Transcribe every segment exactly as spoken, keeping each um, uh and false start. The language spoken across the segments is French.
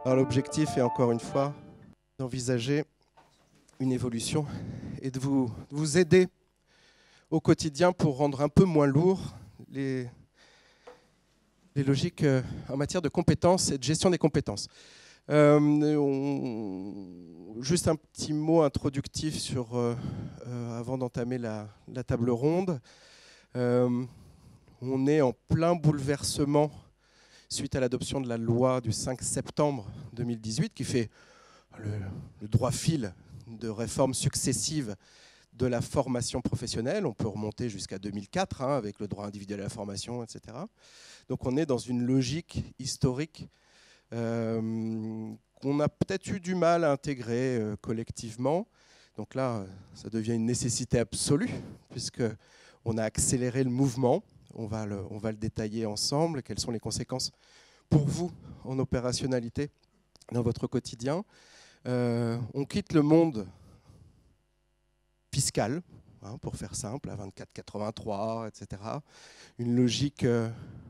Alors l'objectif est encore une fois d'envisager une évolution et de vous, de vous aider au quotidien pour rendre un peu moins lourd les, les logiques en matière de compétences et de gestion des compétences. Euh, on, juste un petit mot introductif sur, euh, euh, avant d'entamer la, la table ronde. Euh, on est en plein bouleversement suite à l'adoption de la loi du cinq septembre deux mille dix-huit, qui fait le, le droit fil de réformes successives de la formation professionnelle. On peut remonter jusqu'à deux mille quatre, hein, avec le droit individuel à la formation, et cetera. Donc on est dans une logique historique euh, qu'on a peut-être eu du mal à intégrer euh, collectivement. Donc là, ça devient une nécessité absolue, puisqu'on a accéléré le mouvement. On va, le, on va le détailler ensemble. Quelles sont les conséquences pour vous en opérationnalité dans votre quotidien? euh, On quitte le monde fiscal, hein, pour faire simple, à vingt-quatre quatre-vingt-trois, et cetera. Une logique euh,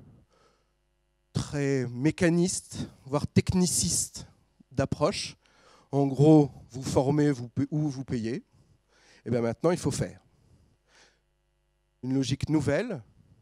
très mécaniste, voire techniciste d'approche. En gros, vous formez vous, ou vous payez. Et bien maintenant, il faut faire. Une logique nouvelle.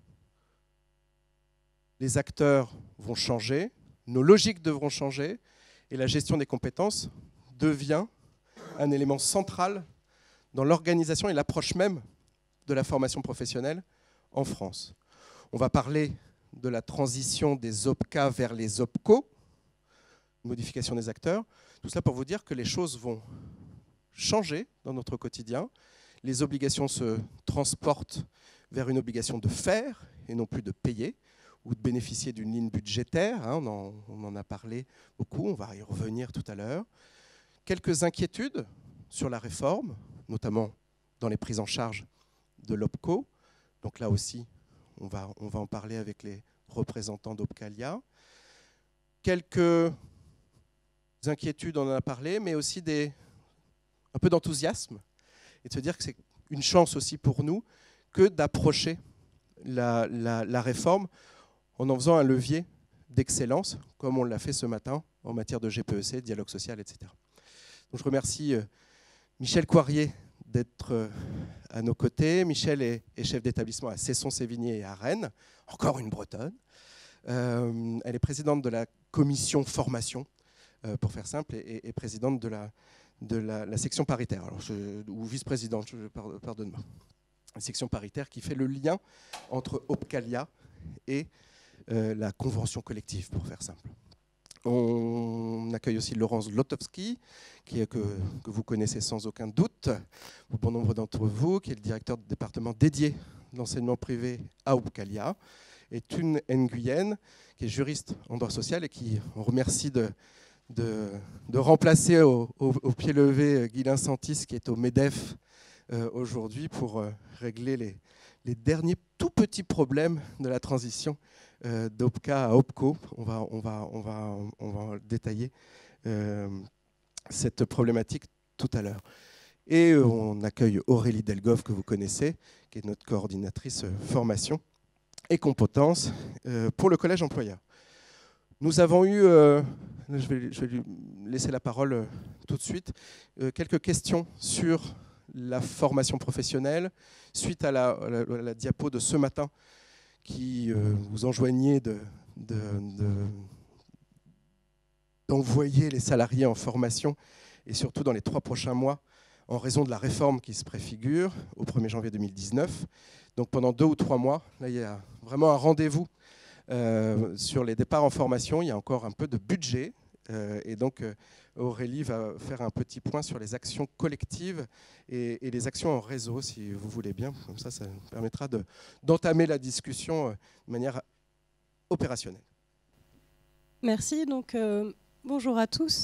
Les acteurs vont changer, nos logiques devront changer, et la gestion des compétences devient un élément central dans l'organisation et l'approche même de la formation professionnelle en France. On va parler de la transition des O P C A vers les O P C O, modification des acteurs. Tout cela pour vous dire que les choses vont changer dans notre quotidien. Les obligations se transportent vers une obligation de faire et non plus de payer, ou de bénéficier d'une ligne budgétaire, hein, on, en, on en a parlé beaucoup, on va y revenir tout à l'heure. Quelques inquiétudes sur la réforme, notamment dans les prises en charge de l'O P C O. Donc là aussi, on va, on va en parler avec les représentants d'Opcalia. Quelques inquiétudes, on en a parlé, mais aussi des, un peu d'enthousiasme, et de se dire que c'est une chance aussi pour nous que d'approcher la, la, la réforme en en faisant un levier d'excellence, comme on l'a fait ce matin en matière de G P E C, dialogue social, et cetera. Donc je remercie Michel Coirier d'être à nos côtés. Michel est, est chef d'établissement à Cesson-Sévigné et à Rennes, encore une Bretonne. Euh, elle est présidente de la commission formation, euh, pour faire simple, et, et présidente de la, de la, la section paritaire, alors je, ou vice-présidente, pardonne-moi. La section paritaire qui fait le lien entre Opcalia et Euh, la convention collective, pour faire simple. On accueille aussi Laurence Zlotowski, qui est, que, que vous connaissez sans aucun doute, ou bon nombre d'entre vous, qui est le directeur du département dédié de l'enseignement privé à Opcalia, et Thune Nguyen, qui est juriste en droit social et qui, on remercie de, de, de remplacer au, au, au pied levé Guylain Santis, qui est au MEDEF euh, aujourd'hui, pour euh, régler les, les derniers tout petits problèmes de la transition euh, d'O P C A à O P C O. On va, on va, on va, on va détailler euh, cette problématique tout à l'heure. Et on accueille Aurélie Delgoff, que vous connaissez, qui est notre coordinatrice formation et compétences euh, pour le collège employeur. Nous avons eu, euh, je, vais, je vais lui laisser la parole euh, tout de suite, euh, quelques questions sur la formation professionnelle, suite à la, à la, à la diapo de ce matin qui euh, vous enjoignait de, de, de, d'envoyer les salariés en formation, et surtout dans les trois prochains mois, en raison de la réforme qui se préfigure au premier janvier deux mille dix-neuf. Donc pendant deux ou trois mois, là, il y a vraiment un rendez-vous euh, sur les départs en formation. Il y a encore un peu de budget. Euh, et donc euh, Aurélie va faire un petit point sur les actions collectives et, et les actions en réseau, si vous voulez bien. Comme ça, ça permettra de, d'entamer la discussion euh, de manière opérationnelle. Merci. Donc, euh, bonjour à tous.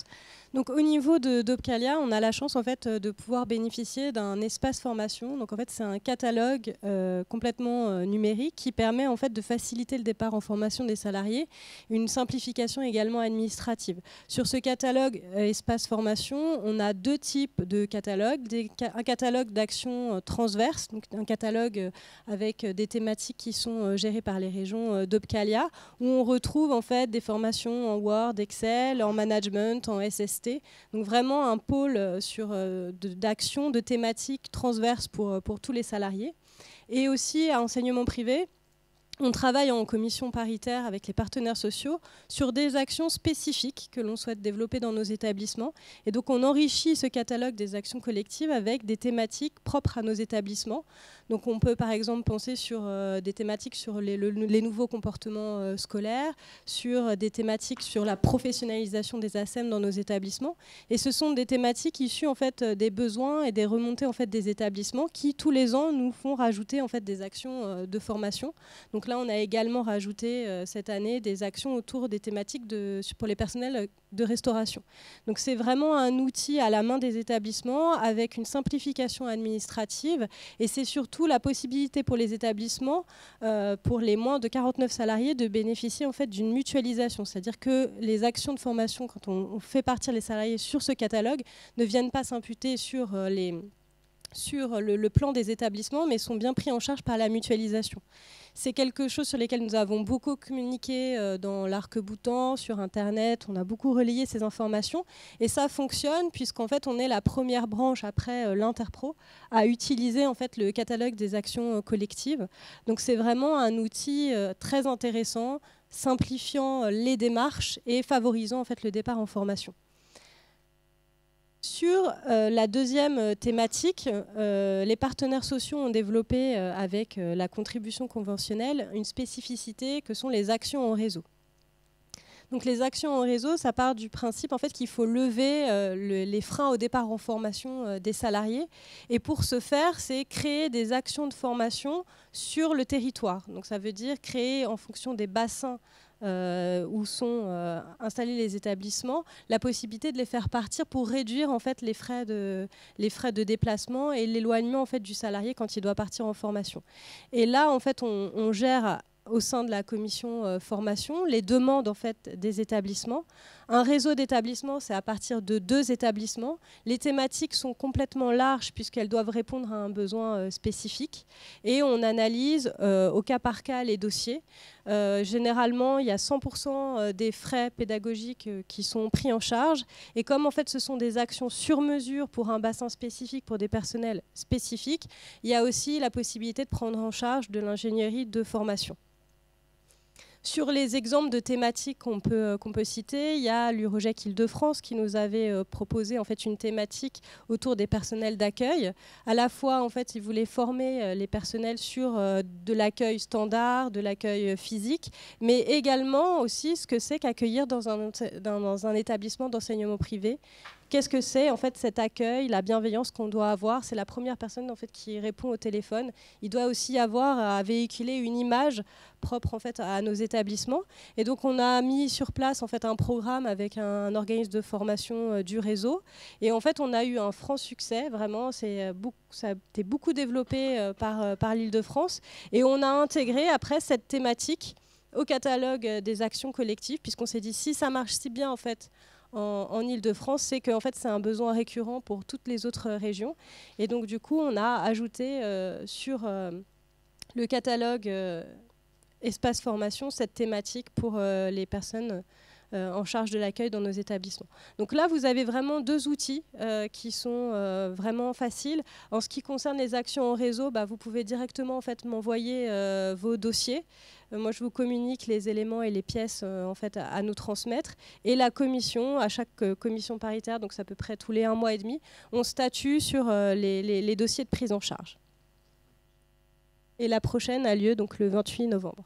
Donc, au niveau de d'Opcalia, on a la chance en fait de pouvoir bénéficier d'un espace formation. Donc, en fait, c'est un catalogue euh, complètement euh, numérique qui permet en fait de faciliter le départ en formation des salariés, une simplification également administrative. Sur ce catalogue euh, espace formation, on a deux types de catalogues. Des, un catalogue d'actions euh, transverses, donc un catalogue euh, avec des thématiques qui sont euh, gérées par les régions euh, d'Opcalia, où on retrouve en fait des formations en Word, Excel, en management, en S S T. Donc vraiment un pôle sur, euh, d'actions, de, de thématiques transverses pour, pour tous les salariés. Et aussi à enseignement privé, on travaille en commission paritaire avec les partenaires sociaux sur des actions spécifiques que l'on souhaite développer dans nos établissements. Et donc on enrichit ce catalogue des actions collectives avec des thématiques propres à nos établissements. Donc on peut par exemple penser sur euh, des thématiques sur les, le, les nouveaux comportements euh, scolaires, sur des thématiques sur la professionnalisation des A S E M dans nos établissements. Et ce sont des thématiques issues en fait des besoins et des remontées en fait des établissements qui tous les ans nous font rajouter en fait des actions euh, de formation. Donc là on a également rajouté euh, cette année des actions autour des thématiques de, pour les personnels de restauration. Donc c'est vraiment un outil à la main des établissements avec une simplification administrative et c'est surtout la possibilité pour les établissements, euh, pour les moins de quarante-neuf salariés, de bénéficier en fait d'une mutualisation. C'est-à-dire que les actions de formation, quand on, on fait partir les salariés sur ce catalogue, ne viennent pas s'imputer sur, euh, les, sur le, le plan des établissements, mais sont bien pris en charge par la mutualisation. C'est quelque chose sur lequel nous avons beaucoup communiqué euh, dans l'arc-boutant, sur Internet. On a beaucoup relayé ces informations. Et ça fonctionne puisqu'en fait, on est la première branche après euh, l'Interpro à utiliser en fait, le catalogue des actions euh, collectives. Donc c'est vraiment un outil euh, très intéressant, simplifiant euh, les démarches et favorisant en fait, le départ en formation. Sur euh, la deuxième thématique, euh, les partenaires sociaux ont développé euh, avec euh, la contribution conventionnelle une spécificité que sont les actions en réseau. Donc les actions en réseau, ça part du principe en fait, qu'il faut lever euh, le, les freins au départ en formation euh, des salariés. Et pour ce faire, c'est créer des actions de formation sur le territoire. Donc ça veut dire créer en fonction des bassins Euh, où sont euh, installés les établissements, la possibilité de les faire partir pour réduire en fait, les, frais de, les frais de déplacement et l'éloignement en fait, du salarié quand il doit partir en formation. Et là, en fait, on, on gère au sein de la commission euh, formation les demandes en fait, des établissements. Un réseau d'établissements, c'est à partir de deux établissements. Les thématiques sont complètement larges puisqu'elles doivent répondre à un besoin euh, spécifique. Et on analyse euh, au cas par cas les dossiers. Euh, généralement, il y a cent pour cent des frais pédagogiques euh, qui sont pris en charge. Et comme en fait, ce sont des actions sur mesure pour un bassin spécifique, pour des personnels spécifiques, il y a aussi la possibilité de prendre en charge de l'ingénierie de formation. Sur les exemples de thématiques qu'on peut, qu'on peut citer, il y a l'Urogec Île-de-France qui nous avait euh, proposé en fait, une thématique autour des personnels d'accueil. À la fois, en fait, ils voulaient former euh, les personnels sur euh, de l'accueil standard, de l'accueil physique, mais également aussi ce que c'est qu'accueillir dans un, dans, dans un établissement d'enseignement privé. Qu'est-ce que c'est en fait cet accueil, la bienveillance qu'on doit avoir? C'est la première personne en fait qui répond au téléphone. Il doit aussi avoir à véhiculer une image propre en fait à nos établissements. Et donc on a mis sur place en fait un programme avec un, un organisme de formation euh, du réseau. Et en fait on a eu un franc succès. Vraiment, c'est beaucoup, ça a été beaucoup développé euh, par euh, par l'Île-de-France. Et on a intégré après cette thématique au catalogue des actions collectives, puisqu'on s'est dit si ça marche si bien en fait. En, en Île-de-France, c'est qu'en fait, c'est un besoin récurrent pour toutes les autres régions. Et donc, du coup, on a ajouté euh, sur euh, le catalogue euh, Espace Formation cette thématique pour euh, les personnes euh, en charge de l'accueil dans nos établissements. Donc là, vous avez vraiment deux outils euh, qui sont euh, vraiment faciles. En ce qui concerne les actions en réseau, bah, vous pouvez directement en fait, m'envoyer euh, vos dossiers. Moi, je vous communique les éléments et les pièces euh, en fait, à, à nous transmettre. Et la commission, à chaque euh, commission paritaire, donc c'est à peu près tous les un mois et demi, on statue sur euh, les, les, les dossiers de prise en charge. Et la prochaine a lieu donc, le vingt-huit novembre.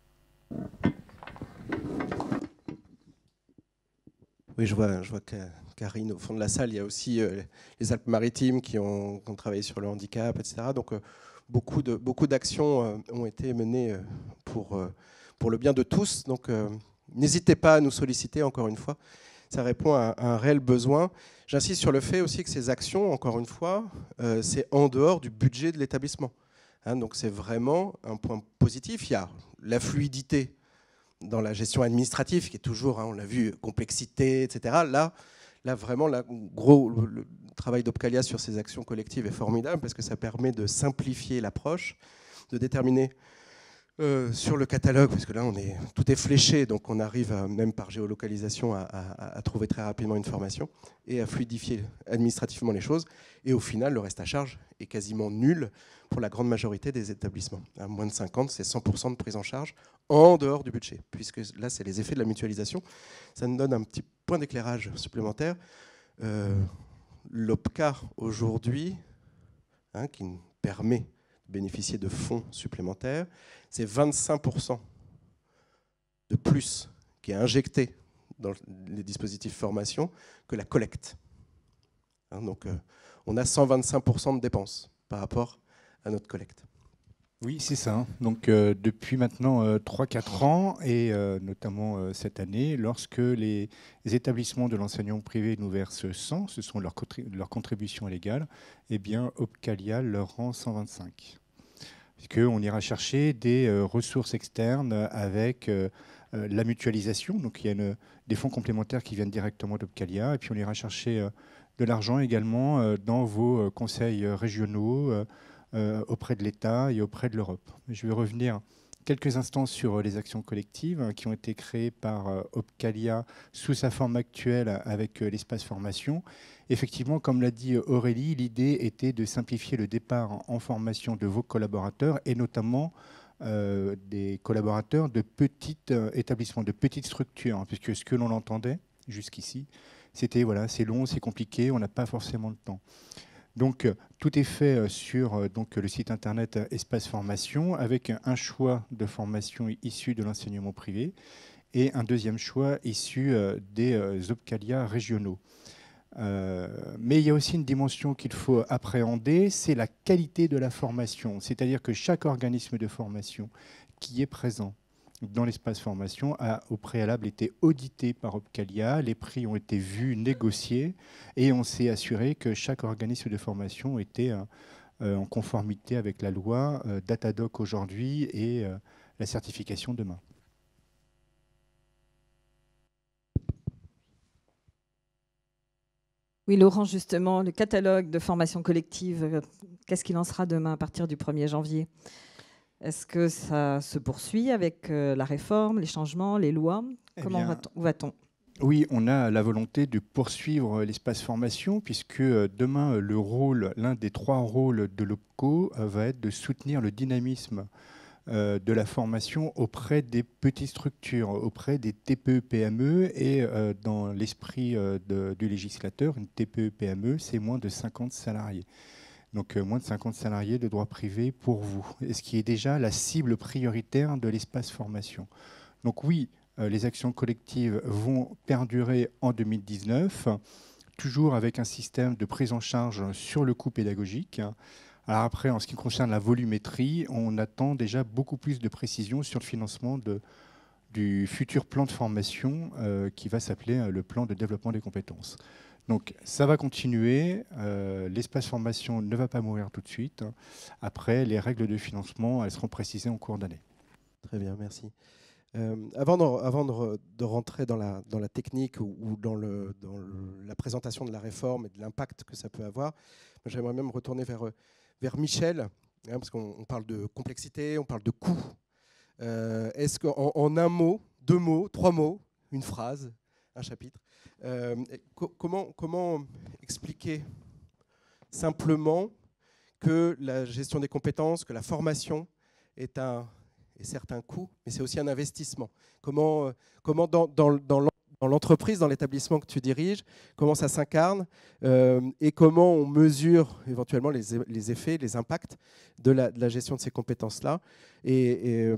Oui, je vois, je vois que Karine, au fond de la salle, il y a aussi euh, les Alpes-Maritimes qui ont, qui ont travaillé sur le handicap, et cetera. Donc, euh, beaucoup de, beaucoup d'actions euh, ont été menées euh, pour, euh, pour le bien de tous. Donc, euh, n'hésitez pas à nous solliciter, encore une fois, ça répond à un réel besoin. J'insiste sur le fait aussi que ces actions, encore une fois, euh, c'est en dehors du budget de l'établissement. Hein, donc c'est vraiment un point positif. Il y a la fluidité dans la gestion administrative, qui est toujours, hein, on l'a vu, complexité, et cetera. Là, là vraiment, là, gros, le, le travail d'Opcalia sur ces actions collectives est formidable parce que ça permet de simplifier l'approche, de déterminer euh, sur le catalogue, parce que là, on est, tout est fléché, donc on arrive, à, même par géolocalisation, à, à, à trouver très rapidement une formation et à fluidifier administrativement les choses. Et au final, le reste à charge est quasiment nul pour la grande majorité des établissements. À moins de cinquante, c'est cent pour cent de prise en charge en dehors du budget, puisque là, c'est les effets de la mutualisation. Ça nous donne un petit point d'éclairage supplémentaire. Euh, L'Opca, aujourd'hui, hein, qui nous permet de bénéficier de fonds supplémentaires, c'est vingt-cinq pour cent de plus qui est injecté dans les dispositifs formation que la collecte. Hein, donc, euh, on a cent vingt-cinq pour cent de dépenses par rapport à notre collecte. Oui, c'est ça. Donc, euh, depuis maintenant euh, trois quatre ans, et euh, notamment euh, cette année, lorsque les, les établissements de l'enseignement privé nous versent cent, ce sont leurs leur contributions légales, eh bien, Opcalia leur rend cent vingt-cinq. Puisqu'on ira chercher des euh, ressources externes avec euh, euh, la mutualisation. Donc, il y a une, des fonds complémentaires qui viennent directement d'Opcalia. Et puis, on ira chercher euh, de l'argent également euh, dans vos euh, conseils régionaux, euh, Euh, auprès de l'État et auprès de l'Europe. Je vais revenir quelques instants sur les actions collectives hein, qui ont été créées par euh, Opcalia sous sa forme actuelle avec euh, l'espace formation. Effectivement, comme l'a dit Aurélie, l'idée était de simplifier le départ en formation de vos collaborateurs et notamment euh, des collaborateurs de petits euh, établissements, de petites structures, hein, puisque ce que l'on entendait jusqu'ici, c'était voilà, c'est long, c'est compliqué, on n'a pas forcément le temps. Donc, tout est fait sur donc, le site internet Espace Formation avec un choix de formation issu de l'enseignement privé et un deuxième choix issu des Opcalia régionaux. Euh, mais il y a aussi une dimension qu'il faut appréhender, c'est la qualité de la formation. C'est-à-dire que chaque organisme de formation qui est présent dans l'espace formation a au préalable été audité par Opcalia, les prix ont été vus, négociés, et on s'est assuré que chaque organisme de formation était euh, en conformité avec la loi, euh, Datadoc aujourd'hui et euh, la certification demain. Oui, Laurent, justement, le catalogue de formation collective, qu'est-ce qu'il en sera demain à partir du premier janvier ? Est-ce que ça se poursuit avec euh, la réforme, les changements, les lois ? Comment eh bien, va-t-on, où va-t-on ? Oui, on a la volonté de poursuivre l'espace formation puisque demain, le rôle, l'un des trois rôles de l'Opco va être de soutenir le dynamisme euh, de la formation auprès des petites structures, auprès des T P E P M E et euh, dans l'esprit euh, de, du législateur, une T P E P M E, c'est moins de cinquante salariés. Donc euh, moins de cinquante salariés de droit privé pour vous, ce qui est déjà la cible prioritaire de l'espace formation. Donc oui, euh, les actions collectives vont perdurer en deux mille dix-neuf, toujours avec un système de prise en charge sur le coût pédagogique. Alors après, en ce qui concerne la volumétrie, on attend déjà beaucoup plus de précisions sur le financement de, du futur plan de formation euh, qui va s'appeler le plan de développement des compétences. Donc ça va continuer, euh, l'espace formation ne va pas mourir tout de suite. Après, les règles de financement, elles seront précisées en cours d'année. Très bien, merci. Euh, avant de, avant de, de rentrer dans la, dans la technique ou, ou dans, le, dans le, la présentation de la réforme et de l'impact que ça peut avoir, j'aimerais même retourner vers, vers Michel, hein, parce qu'on parle de complexité, on parle de coût. Euh, Est-ce qu'en en un mot, deux mots, trois mots, une phrase, un chapitre, Euh, co comment, comment expliquer simplement que la gestion des compétences, que la formation est, un, est certes un coût, mais c'est aussi un investissement. Comment, comment dans, dans, dans l'entreprise, dans l'établissement que tu diriges, comment ça s'incarne euh, et comment on mesure éventuellement les, les effets, les impacts de la, de la gestion de ces compétences-là et, et,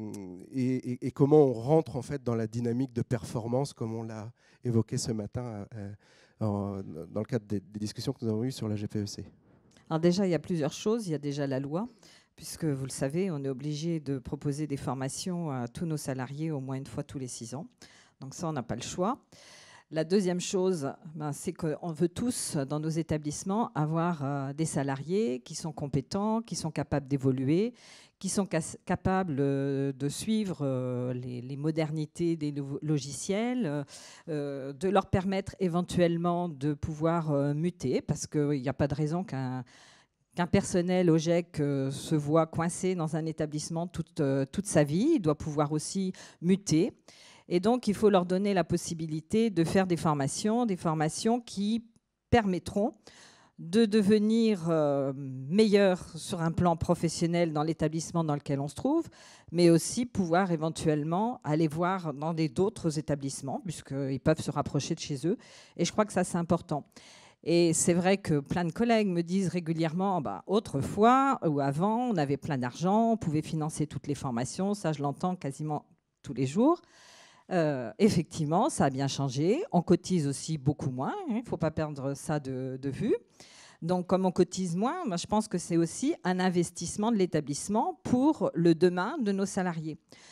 et, et comment on rentre en fait dans la dynamique de performance comme on l'a évoqué ce matin euh, en, dans le cadre des, des discussions que nous avons eues sur la G P E C. Alors déjà, il y a plusieurs choses. Il y a déjà la loi, puisque vous le savez, on est obligé de proposer des formations à tous nos salariés au moins une fois tous les six ans. Donc ça, on n'a pas le choix. La deuxième chose, ben, c'est qu'on veut tous, dans nos établissements, avoir euh, des salariés qui sont compétents, qui sont capables d'évoluer, qui sont capables euh, de suivre euh, les, les modernités des logiciels, euh, de leur permettre éventuellement de pouvoir euh, muter, parce qu'il n'y a pas de raison qu'un qu'un personnel au G E C euh, se voit coincé dans un établissement toute, euh, toute sa vie. Il doit pouvoir aussi muter. Et donc, il faut leur donner la possibilité de faire des formations, des formations qui permettront de devenir euh, meilleurs sur un plan professionnel dans l'établissement dans lequel on se trouve, mais aussi pouvoir éventuellement aller voir dans d'autres établissements, puisqu'ils peuvent se rapprocher de chez eux. Et je crois que ça, c'est important. Et c'est vrai que plein de collègues me disent régulièrement, bah, autrefois ou avant, on avait plein d'argent, on pouvait financer toutes les formations. Ça, je l'entends quasiment tous les jours. Euh, effectivement, ça a bien changé. On cotise aussi beaucoup moins. Il hein, ne faut pas perdre ça de, de vue. Donc, comme on cotise moins, bah, je pense que c'est aussi un investissement de l'établissement pour le demain de nos salariés.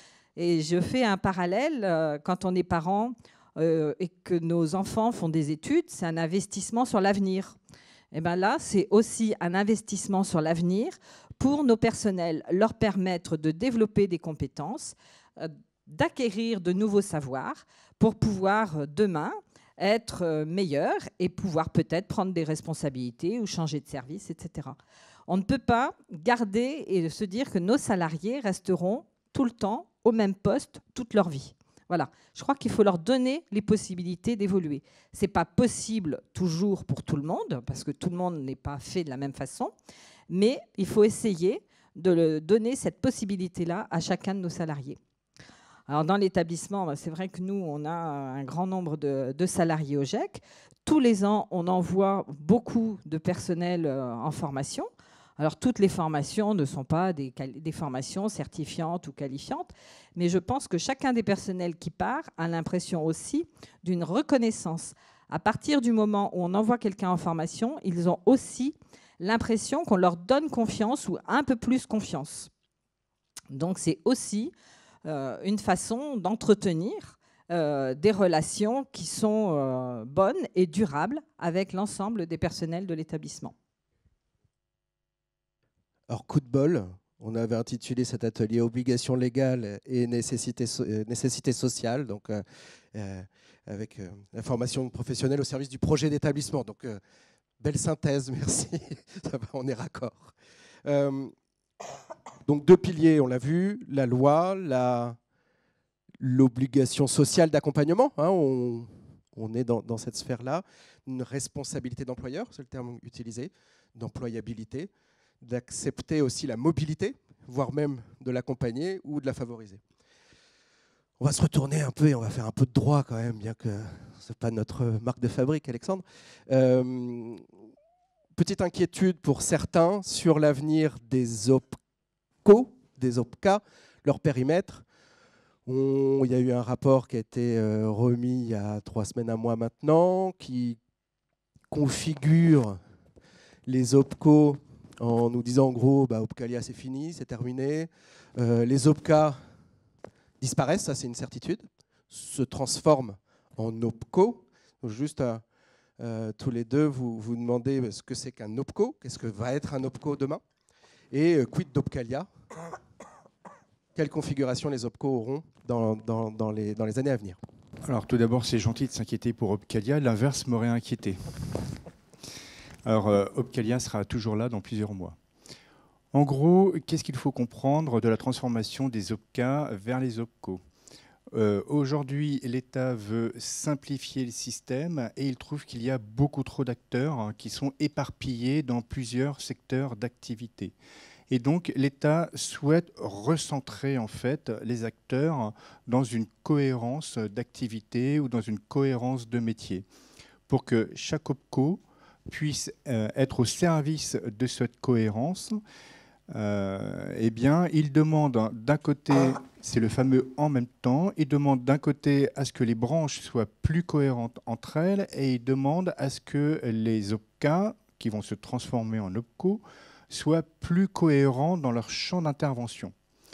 Et je fais un parallèle. Euh, quand on est parent, Euh, et que nos enfants font des études, c'est un investissement sur l'avenir. Et bien là, c'est aussi un investissement sur l'avenir pour nos personnels, leur permettre de développer des compétences, euh, d'acquérir de nouveaux savoirs pour pouvoir euh, demain être euh, meilleurs et pouvoir peut-être prendre des responsabilités ou changer de service, et cetera. On ne peut pas garder et se dire que nos salariés resteront tout le temps au même poste toute leur vie. Voilà, je crois qu'il faut leur donner les possibilités d'évoluer. Ce n'est pas possible toujours pour tout le monde, parce que tout le monde n'est pas fait de la même façon, mais il faut essayer de le donner cette possibilité-là à chacun de nos salariés. Alors dans l'établissement, c'est vrai que nous, on a un grand nombre de, de salariés au G E C. Tous les ans, on envoie beaucoup de personnel en formation. Alors, toutes les formations ne sont pas des, des formations certifiantes ou qualifiantes, mais je pense que chacun des personnels qui part a l'impression aussi d'une reconnaissance. À partir du moment où on envoie quelqu'un en formation, ils ont aussi l'impression qu'on leur donne confiance ou un peu plus confiance. Donc, c'est aussi euh, une façon d'entretenir euh, des relations qui sont euh, bonnes et durables avec l'ensemble des personnels de l'établissement. Alors, coup de bol, on avait intitulé cet atelier « Obligations légales et nécessités so nécessité sociales », donc euh, euh, avec euh, la formation professionnelle au service du projet d'établissement. Donc, euh, belle synthèse, merci. Ça va, on est raccord. Euh, donc, deux piliers, on l'a vu, la loi, l'obligation sociale d'accompagnement. Hein, on, on est dans, dans cette sphère-là. Une responsabilité d'employeur, c'est le terme utilisé, d'employabilité, d'accepter aussi la mobilité, voire même de l'accompagner ou de la favoriser. On va se retourner un peu et on va faire un peu de droit quand même, bien que ce n'est pas notre marque de fabrique, Alexandre. Euh, petite inquiétude pour certains sur l'avenir des O P C O, des O P C A, leur périmètre. On, il y a eu un rapport qui a été euh, remis il y a trois semaines, un mois maintenant, qui configure les O P C O en nous disant en gros, bah, Opcalia c'est fini, c'est terminé. Euh, les O P C A disparaissent, ça c'est une certitude, se transforment en O P C O. Donc, juste à, euh, tous les deux, vous vous demandez ce que c'est qu'un O P C O, qu'est-ce que va être un O P C O demain, et euh, quid d'Opcalia, quelle configuration les O P C O auront dans, dans, dans, les, dans les années à venir. Alors tout d'abord, c'est gentil de s'inquiéter pour Opcalia, l'inverse m'aurait inquiété. Alors, euh, Opcalia sera toujours là dans plusieurs mois. En gros, qu'est-ce qu'il faut comprendre de la transformation des O P C A vers les O P C O ? euh, Aujourd'hui, l'État veut simplifier le système et il trouve qu'il y a beaucoup trop d'acteurs hein, qui sont éparpillés dans plusieurs secteurs d'activité. Et donc, l'État souhaite recentrer en fait les acteurs dans une cohérence d'activité ou dans une cohérence de métier pour que chaque O P C O puisse euh, être au service de cette cohérence. Euh, eh bien, il demande d'un côté, c'est le fameux « en même temps », il demande d'un côté à ce que les branches soient plus cohérentes entre elles et il demande à ce que les O P C A, qui vont se transformer en O P C O, soient plus cohérents dans leur champ d'intervention.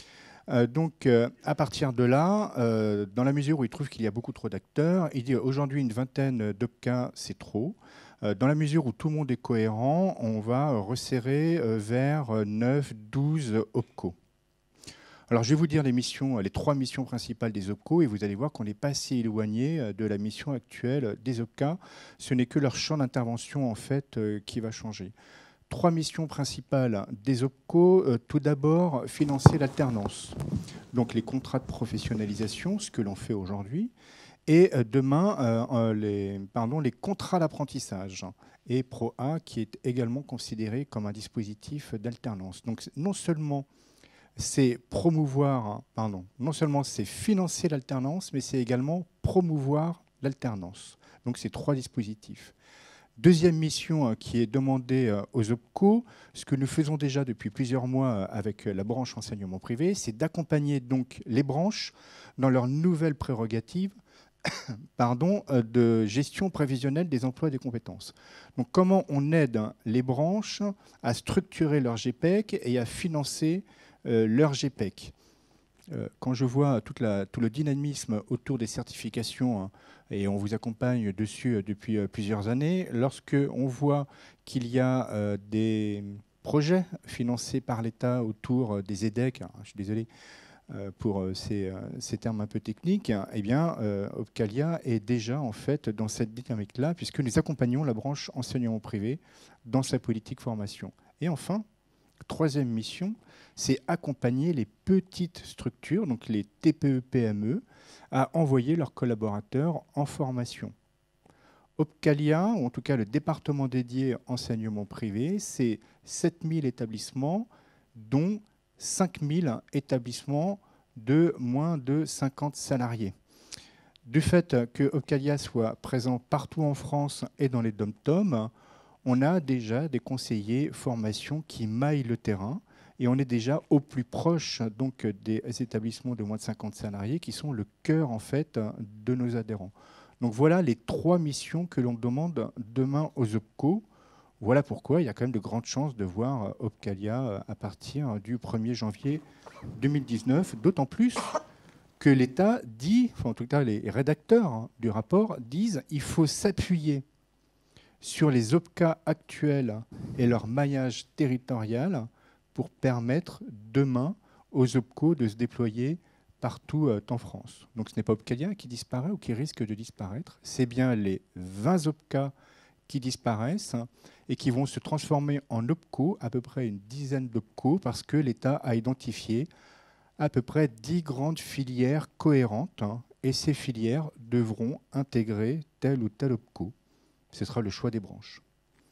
Euh, donc, euh, à partir de là, euh, dans la mesure où il trouve qu'il y a beaucoup trop d'acteurs, il dit aujourd'hui une vingtaine d'OPCA, c'est trop. Euh, dans la mesure où tout le monde est cohérent, on va resserrer euh, vers neuf, douze OPCO. Alors, je vais vous dire les missions, les trois missions principales des OPCO, et vous allez voir qu'on n'est pas assez éloigné de la mission actuelle des OPCA. Ce n'est que leur champ d'intervention, en fait, euh, qui va changer. Trois missions principales des OPCO. Euh, tout d'abord, financer l'alternance. Donc les contrats de professionnalisation, ce que l'on fait aujourd'hui, et euh, demain, euh, les, pardon, les contrats d'apprentissage. Et Pro A, qui est également considéré comme un dispositif d'alternance. Donc non seulement c'est promouvoir, pardon, non seulement c'est financer l'alternance, mais c'est également promouvoir l'alternance. Donc c'est trois dispositifs. Deuxième mission qui est demandée aux OPCO, ce que nous faisons déjà depuis plusieurs mois avec la branche enseignement privé, c'est d'accompagner donc les branches dans leurs nouvelles prérogatives pardon, de gestion prévisionnelle des emplois et des compétences. Donc comment on aide les branches à structurer leur G P E C et à financer euh, leur G P E C. Euh, quand je vois toute la, tout le dynamisme autour des certifications, hein, et on vous accompagne dessus euh, depuis euh, plusieurs années, lorsque on voit qu'il y a euh, des projets financés par l'État autour euh, des E D E C, hein, je suis désolé euh, pour euh, ces, euh, ces termes un peu techniques, hein, eh bien, euh, Opcalia est déjà en fait dans cette dynamique-là, puisque nous accompagnons la branche enseignement privé dans sa politique formation. Et enfin, troisième mission, c'est accompagner les petites structures, donc les T P E P M E, à envoyer leurs collaborateurs en formation. Opcalia, ou en tout cas le département dédié enseignement privé, c'est sept mille établissements, dont cinq mille établissements de moins de cinquante salariés. Du fait que Opcalia soit présent partout en France et dans les D O M-T O M, on a déjà des conseillers formation qui maillent le terrain et on est déjà au plus proche donc, des établissements de moins de cinquante salariés qui sont le cœur en fait, de nos adhérents. Donc voilà les trois missions que l'on demande demain aux OPCO. Voilà pourquoi il y a quand même de grandes chances de voir Opcalia à partir du premier janvier deux mille dix-neuf, d'autant plus que l'État dit, enfin en tout cas les rédacteurs du rapport disent qu'il faut s'appuyer sur les OPCA actuels et leur maillage territorial pour permettre demain aux OPCO de se déployer partout en France. Donc ce n'est pas Opcalia qui disparaît ou qui risque de disparaître, c'est bien les vingt OPCA qui disparaissent et qui vont se transformer en OPCO, à peu près une dizaine d'OPCO, parce que l'État a identifié à peu près dix grandes filières cohérentes, et ces filières devront intégrer tel ou tel OPCO. Ce sera le choix des branches.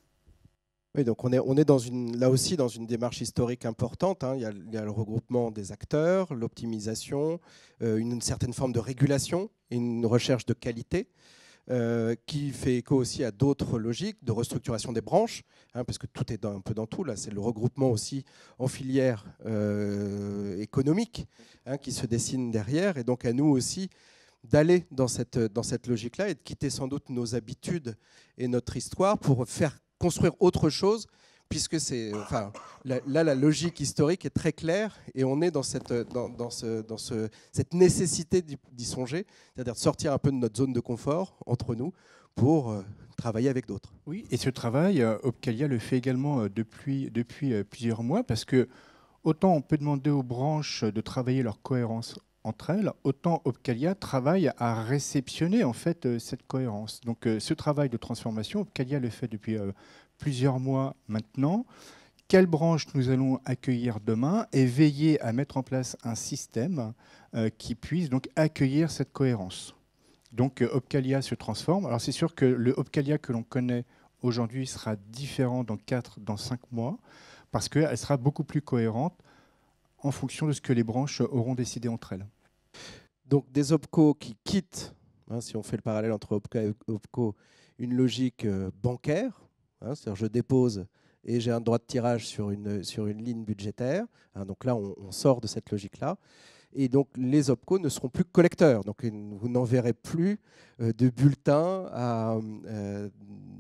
Oui, donc on est, on est dans une, là aussi dans une démarche historique importante. Hein. Il y a, il y a le regroupement des acteurs, l'optimisation, euh, une certaine forme de régulation et une recherche de qualité euh, qui fait écho aussi à d'autres logiques de restructuration des branches, hein, parce que tout est dans, un peu dans tout. Là, c'est le regroupement aussi en filières euh, économiques hein, qui se dessine derrière. Et donc à nous aussi d'aller dans cette, dans cette logique-là et de quitter sans doute nos habitudes et notre histoire pour faire construire autre chose, puisque c'est, enfin, là, là, la logique historique est très claire et on est dans cette, dans, dans ce, dans ce, cette nécessité d'y songer, c'est-à-dire de sortir un peu de notre zone de confort entre nous pour euh, travailler avec d'autres. Oui, et ce travail, euh, Opcalia le fait également euh, depuis, depuis euh, plusieurs mois, parce que autant on peut demander aux branches de travailler leur cohérence entre elles, autant Opcalia travaille à réceptionner en fait euh, cette cohérence. Donc euh, ce travail de transformation, Opcalia le fait depuis euh, plusieurs mois maintenant. Quelle branche nous allons accueillir demain et veiller à mettre en place un système euh, qui puisse donc accueillir cette cohérence. Donc euh, Opcalia se transforme. Alors c'est sûr que le Opcalia que l'on connaît aujourd'hui sera différent dans quatre, dans cinq mois, parce qu'elle sera beaucoup plus cohérente en fonction de ce que les branches auront décidé entre elles. Donc des OPCO qui quittent, hein, si on fait le parallèle entre OPCA et OPCO, une logique euh, bancaire, hein, c'est-à-dire je dépose et j'ai un droit de tirage sur une, sur une ligne budgétaire. Hein, donc là, on, on sort de cette logique-là. Et donc les OPCO ne seront plus collecteurs. Donc vous n'enverrez plus euh, de bulletins à, euh,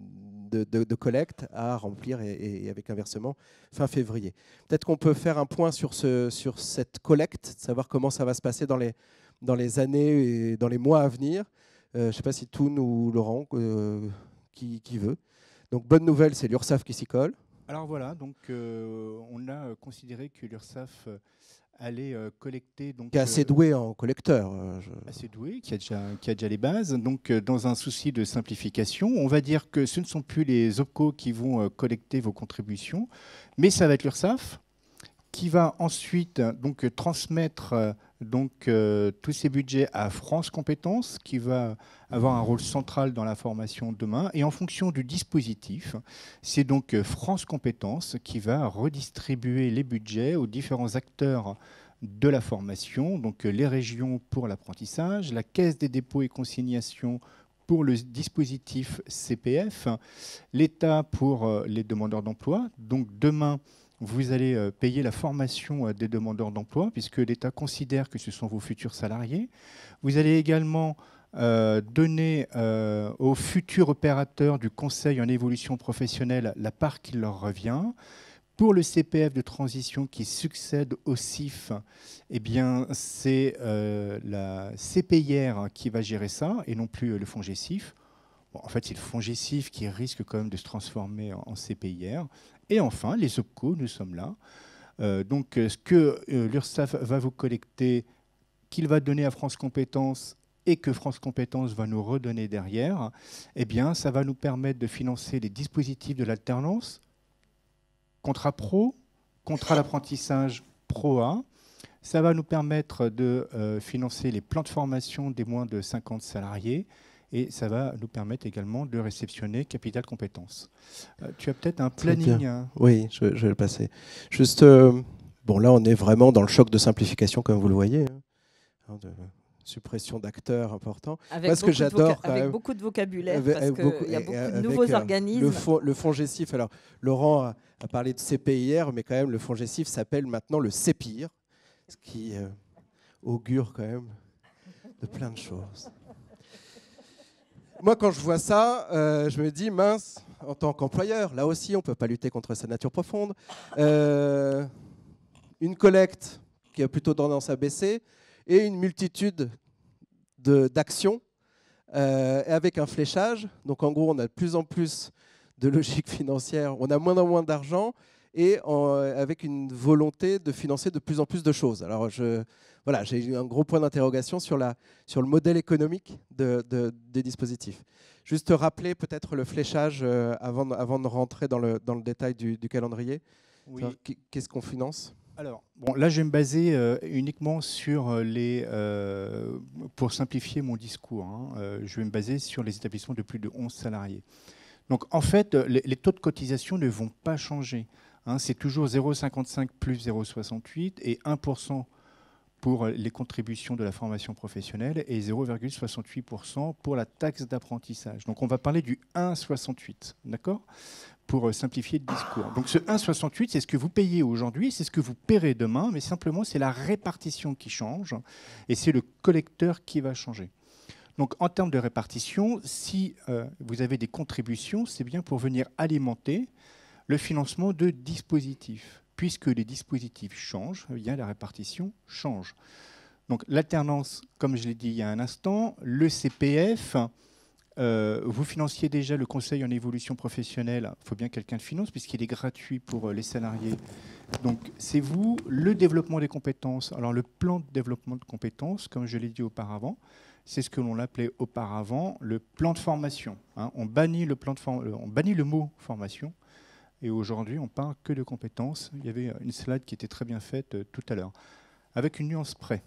de, de, de collecte à remplir et, et avec un versement fin février. Peut-être qu'on peut faire un point sur, ce, sur cette collecte, savoir comment ça va se passer dans les, dans les années et dans les mois à venir. Euh, je ne sais pas si Toun ou Laurent, euh, qui, qui veut. Donc bonne nouvelle, c'est l'URSSAF qui s'y colle. Alors voilà, donc euh, on a considéré que l'URSSAF allait euh, collecter... Donc, qui est assez doué en collecteur. Euh, je... Assez doué, qui a, déjà, qui a déjà les bases. Donc euh, dans un souci de simplification, on va dire que ce ne sont plus les OPCO qui vont euh, collecter vos contributions, mais ça va être l'URSSAF qui va ensuite donc, transmettre euh, donc, euh, tous ces budgets à France Compétences, qui va avoir un rôle central dans la formation demain. Et en fonction du dispositif, c'est donc France Compétences qui va redistribuer les budgets aux différents acteurs de la formation, donc les régions pour l'apprentissage, la Caisse des dépôts et consignations pour le dispositif C P F, l'État pour les demandeurs d'emploi. Donc demain, vous allez payer la formation des demandeurs d'emploi, puisque l'État considère que ce sont vos futurs salariés. Vous allez également euh, donner euh, aux futurs opérateurs du Conseil en évolution professionnelle la part qui leur revient. Pour le C P F de transition qui succède au C I F, eh bien, c'est euh, la C P I R qui va gérer ça, et non plus le FONGECIF. Bon, en fait, c'est le FONGECIF qui risque quand même de se transformer en C P I R. Et enfin, les OPCO, nous sommes là. Euh, donc, ce que euh, l'URSSAF va vous collecter, qu'il va donner à France Compétences et que France Compétences va nous redonner derrière, eh bien, ça va nous permettre de financer les dispositifs de l'alternance, contrat pro, contrat d'apprentissage pro A. Ça va nous permettre de euh, financer les plans de formation des moins de cinquante salariés. Et ça va nous permettre également de réceptionner Capital Compétences. Euh, tu as peut-être un planning hein. Oui, je, je vais le passer. Juste, euh, bon, là, on est vraiment dans le choc de simplification, comme vous le voyez, hein, de suppression d'acteurs importants. Avec, Moi, ce que j'adore, avec même, beaucoup de vocabulaire, avec, parce qu'il y a beaucoup de nouveaux euh, organismes. Le, fond, le FONGECIF, alors, Laurent a, a parlé de C P I R, mais quand même, le FONGECIF s'appelle maintenant le C P I R, ce qui euh, augure quand même de plein de choses. Moi, quand je vois ça, euh, je me dis, mince, en tant qu'employeur, là aussi, on ne peut pas lutter contre sa nature profonde. Euh, une collecte qui a plutôt tendance à baisser et une multitude d'actions euh, avec un fléchage. Donc, en gros, on a de plus en plus de logique financière, on a moins en moins d'argent et en, avec une volonté de financer de plus en plus de choses. Alors, je... Voilà, j'ai eu un gros point d'interrogation sur, la, sur le modèle économique de, de, des dispositifs. Juste rappeler peut-être le fléchage euh, avant, de, avant de rentrer dans le, dans le détail du, du calendrier. Oui. Qu'est-ce qu'on finance ? Alors, bon, là, je vais me baser euh, uniquement sur les... Euh, pour simplifier mon discours, hein, euh, je vais me baser sur les établissements de plus de onze salariés. Donc, en fait, les, les taux de cotisation ne vont pas changer. Hein, c'est toujours zéro virgule cinquante-cinq plus zéro virgule soixante-huit et un pour cent pour les contributions de la formation professionnelle et zéro virgule soixante-huit pour cent pour la taxe d'apprentissage. Donc on va parler du un virgule soixante-huit, d'accord ? Pour simplifier le discours. Donc ce un virgule soixante-huit, c'est ce que vous payez aujourd'hui, c'est ce que vous paierez demain, mais simplement c'est la répartition qui change et c'est le collecteur qui va changer. Donc en termes de répartition, si euh, vous avez des contributions, c'est bien pour venir alimenter le financement de dispositifs. Puisque les dispositifs changent, eh bien, la répartition change. Donc l'alternance, comme je l'ai dit il y a un instant, le C P F, euh, vous financiez déjà le conseil en évolution professionnelle, il faut bien que quelqu'un le finance puisqu'il est gratuit pour les salariés. Donc c'est vous, le développement des compétences. Alors le plan de développement de compétences, comme je l'ai dit auparavant, c'est ce que l'on appelait auparavant le plan de formation. Hein. On bannit le plan de for- on bannit le mot formation. Et aujourd'hui, on parle que de compétences. Il y avait une slide qui était très bien faite euh, tout à l'heure, avec une nuance près.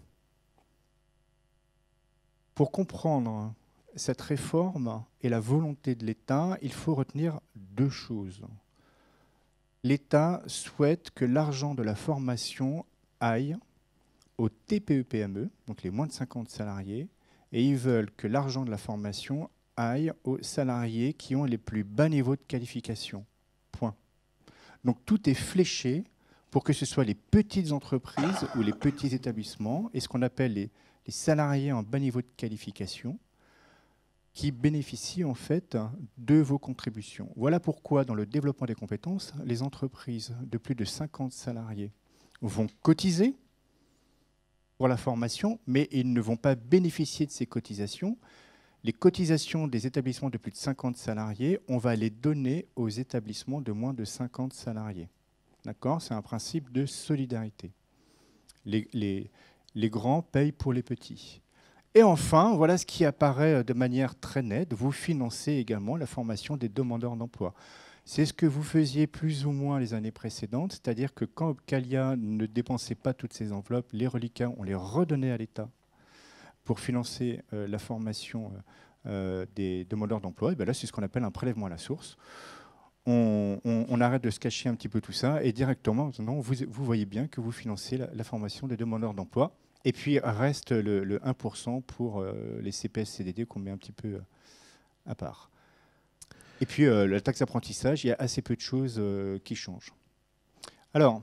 Pour comprendre cette réforme et la volonté de l'État, il faut retenir deux choses. L'État souhaite que l'argent de la formation aille aux T P E P M E, donc les moins de cinquante salariés, et ils veulent que l'argent de la formation aille aux salariés qui ont les plus bas niveaux de qualification. Point. Donc tout est fléché pour que ce soit les petites entreprises ou les petits établissements et ce qu'on appelle les, les salariés en bas niveau de qualification qui bénéficient en fait de vos contributions. Voilà pourquoi dans le développement des compétences, les entreprises de plus de cinquante salariés vont cotiser pour la formation, mais ils ne vont pas bénéficier de ces cotisations. Les cotisations des établissements de plus de cinquante salariés, on va les donner aux établissements de moins de cinquante salariés. D'accord ? C'est un principe de solidarité. Les, les, les grands payent pour les petits. Et enfin, voilà ce qui apparaît de manière très nette. Vous financez également la formation des demandeurs d'emploi. C'est ce que vous faisiez plus ou moins les années précédentes, c'est-à-dire que quand Opcalia ne dépensait pas toutes ces enveloppes, les reliquats, on les redonnait à l'État pour financer euh, la formation euh, des demandeurs d'emploi. Et bien là, c'est ce qu'on appelle un prélèvement à la source. On, on, on arrête de se cacher un petit peu tout ça et directement, non, vous, vous voyez bien que vous financez la, la formation des demandeurs d'emploi. Et puis reste le, le un pour cent pour euh, les C P S C D D qu'on met un petit peu euh, à part. Et puis euh, la taxe d'apprentissage, il y a assez peu de choses euh, qui changent. Alors,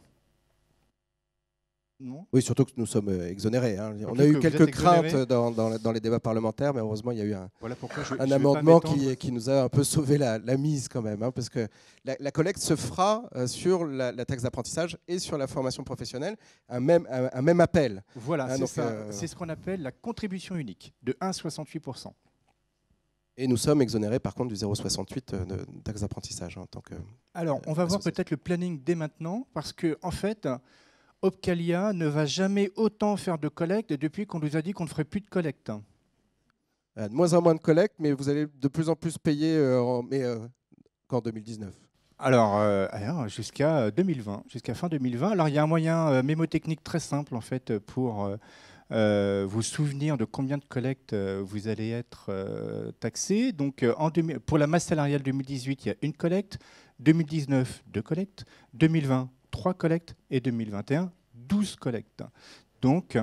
non. Oui, surtout que nous sommes exonérés. Hein. On Surtout a eu que quelques craintes dans, dans, dans les débats parlementaires, mais heureusement, il y a eu un, voilà pourquoi je, un je amendement qui, qui nous a un peu sauvé la, la mise quand même. Hein, parce que la, la collecte se fera euh, sur la, la taxe d'apprentissage et sur la formation professionnelle, un même, un, un même appel. Voilà, hein, c'est euh... ce qu'on appelle la contribution unique de un virgule soixante-huit pour cent. Et nous sommes exonérés par contre du zéro virgule soixante-huit de taxe d'apprentissage. Hein, en tant que, Alors, on va euh, voir peut-être le planning dès maintenant, parce que en fait, Opcalia ne va jamais autant faire de collecte depuis qu'on nous a dit qu'on ne ferait plus de collecte. De moins en moins de collecte, mais vous allez de plus en plus payer euh, en, mais, euh, qu'en deux mille dix-neuf. Alors, euh, alors jusqu'à deux mille vingt, jusqu'à fin deux mille vingt. Alors, il y a un moyen euh, mémotechnique très simple en fait pour euh, euh, vous souvenir de combien de collectes euh, vous allez être euh, taxé. Donc, euh, en deux mille, pour la masse salariale deux mille dix-huit, il y a une collecte. deux mille dix-neuf, deux collectes. deux mille vingt, trois collectes. Et deux mille vingt et un, douze collectes. Donc,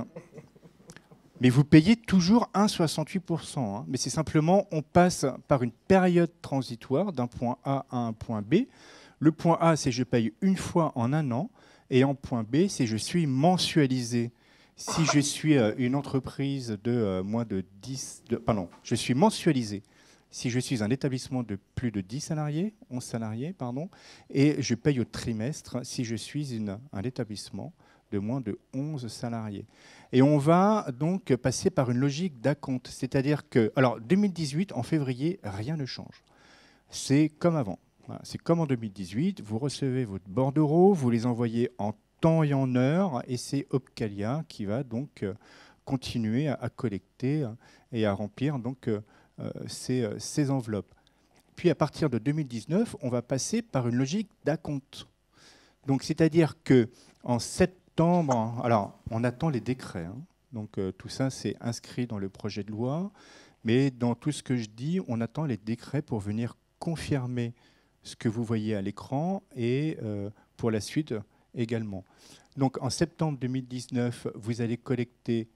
mais vous payez toujours un virgule soixante-huit pour cent. Hein. Mais c'est simplement, on passe par une période transitoire d'un point A à un point B. Le point A, c'est je paye une fois en un an. Et en point B, c'est je suis mensualisé. Si je suis une entreprise de euh, moins de dix... De, pardon, je suis mensualisé. Si je suis un établissement de plus de dix salariés, onze salariés, pardon, et je paye au trimestre si je suis une, un établissement de moins de onze salariés. Et on va donc passer par une logique d'acompte, c'est-à-dire que, alors deux mille dix-huit, en février, rien ne change. C'est comme avant. Voilà, c'est comme en deux mille dix-huit, vous recevez votre bordereau, vous les envoyez en temps et en heure, et c'est Opcalia qui va donc continuer à, à collecter et à remplir donc euh, ces, ces enveloppes. Puis à partir de deux mille dix-neuf, on va passer par une logique d'acompte. Donc c'est-à-dire que en septembre, alors on attend les décrets, hein, donc euh, tout ça c'est inscrit dans le projet de loi, mais dans tout ce que je dis, on attend les décrets pour venir confirmer ce que vous voyez à l'écran et euh, pour la suite également. Donc en septembre deux mille dix-neuf, vous allez collecter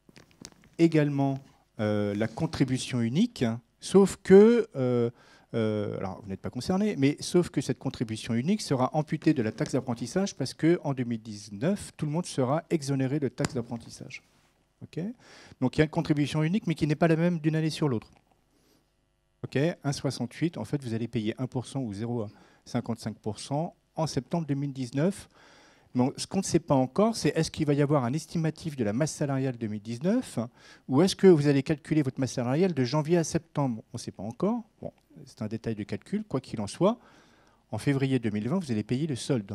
également euh, la contribution unique, sauf que, euh, euh, alors vous n'êtes pas concerné, mais sauf que cette contribution unique sera amputée de la taxe d'apprentissage parce qu'en deux mille dix-neuf, tout le monde sera exonéré de taxe d'apprentissage. Okay, donc il y a une contribution unique, mais qui n'est pas la même d'une année sur l'autre. Okay, un virgule soixante-huit, en fait, vous allez payer un pour cent ou zéro virgule cinquante-cinq pour cent en septembre deux mille dix-neuf. Mais ce qu'on ne sait pas encore, c'est est-ce qu'il va y avoir un estimatif de la masse salariale deux mille dix-neuf ou est-ce que vous allez calculer votre masse salariale de janvier à septembre? On ne sait pas encore. Bon, c'est un détail de calcul. Quoi qu'il en soit, en février deux mille vingt, vous allez payer le solde.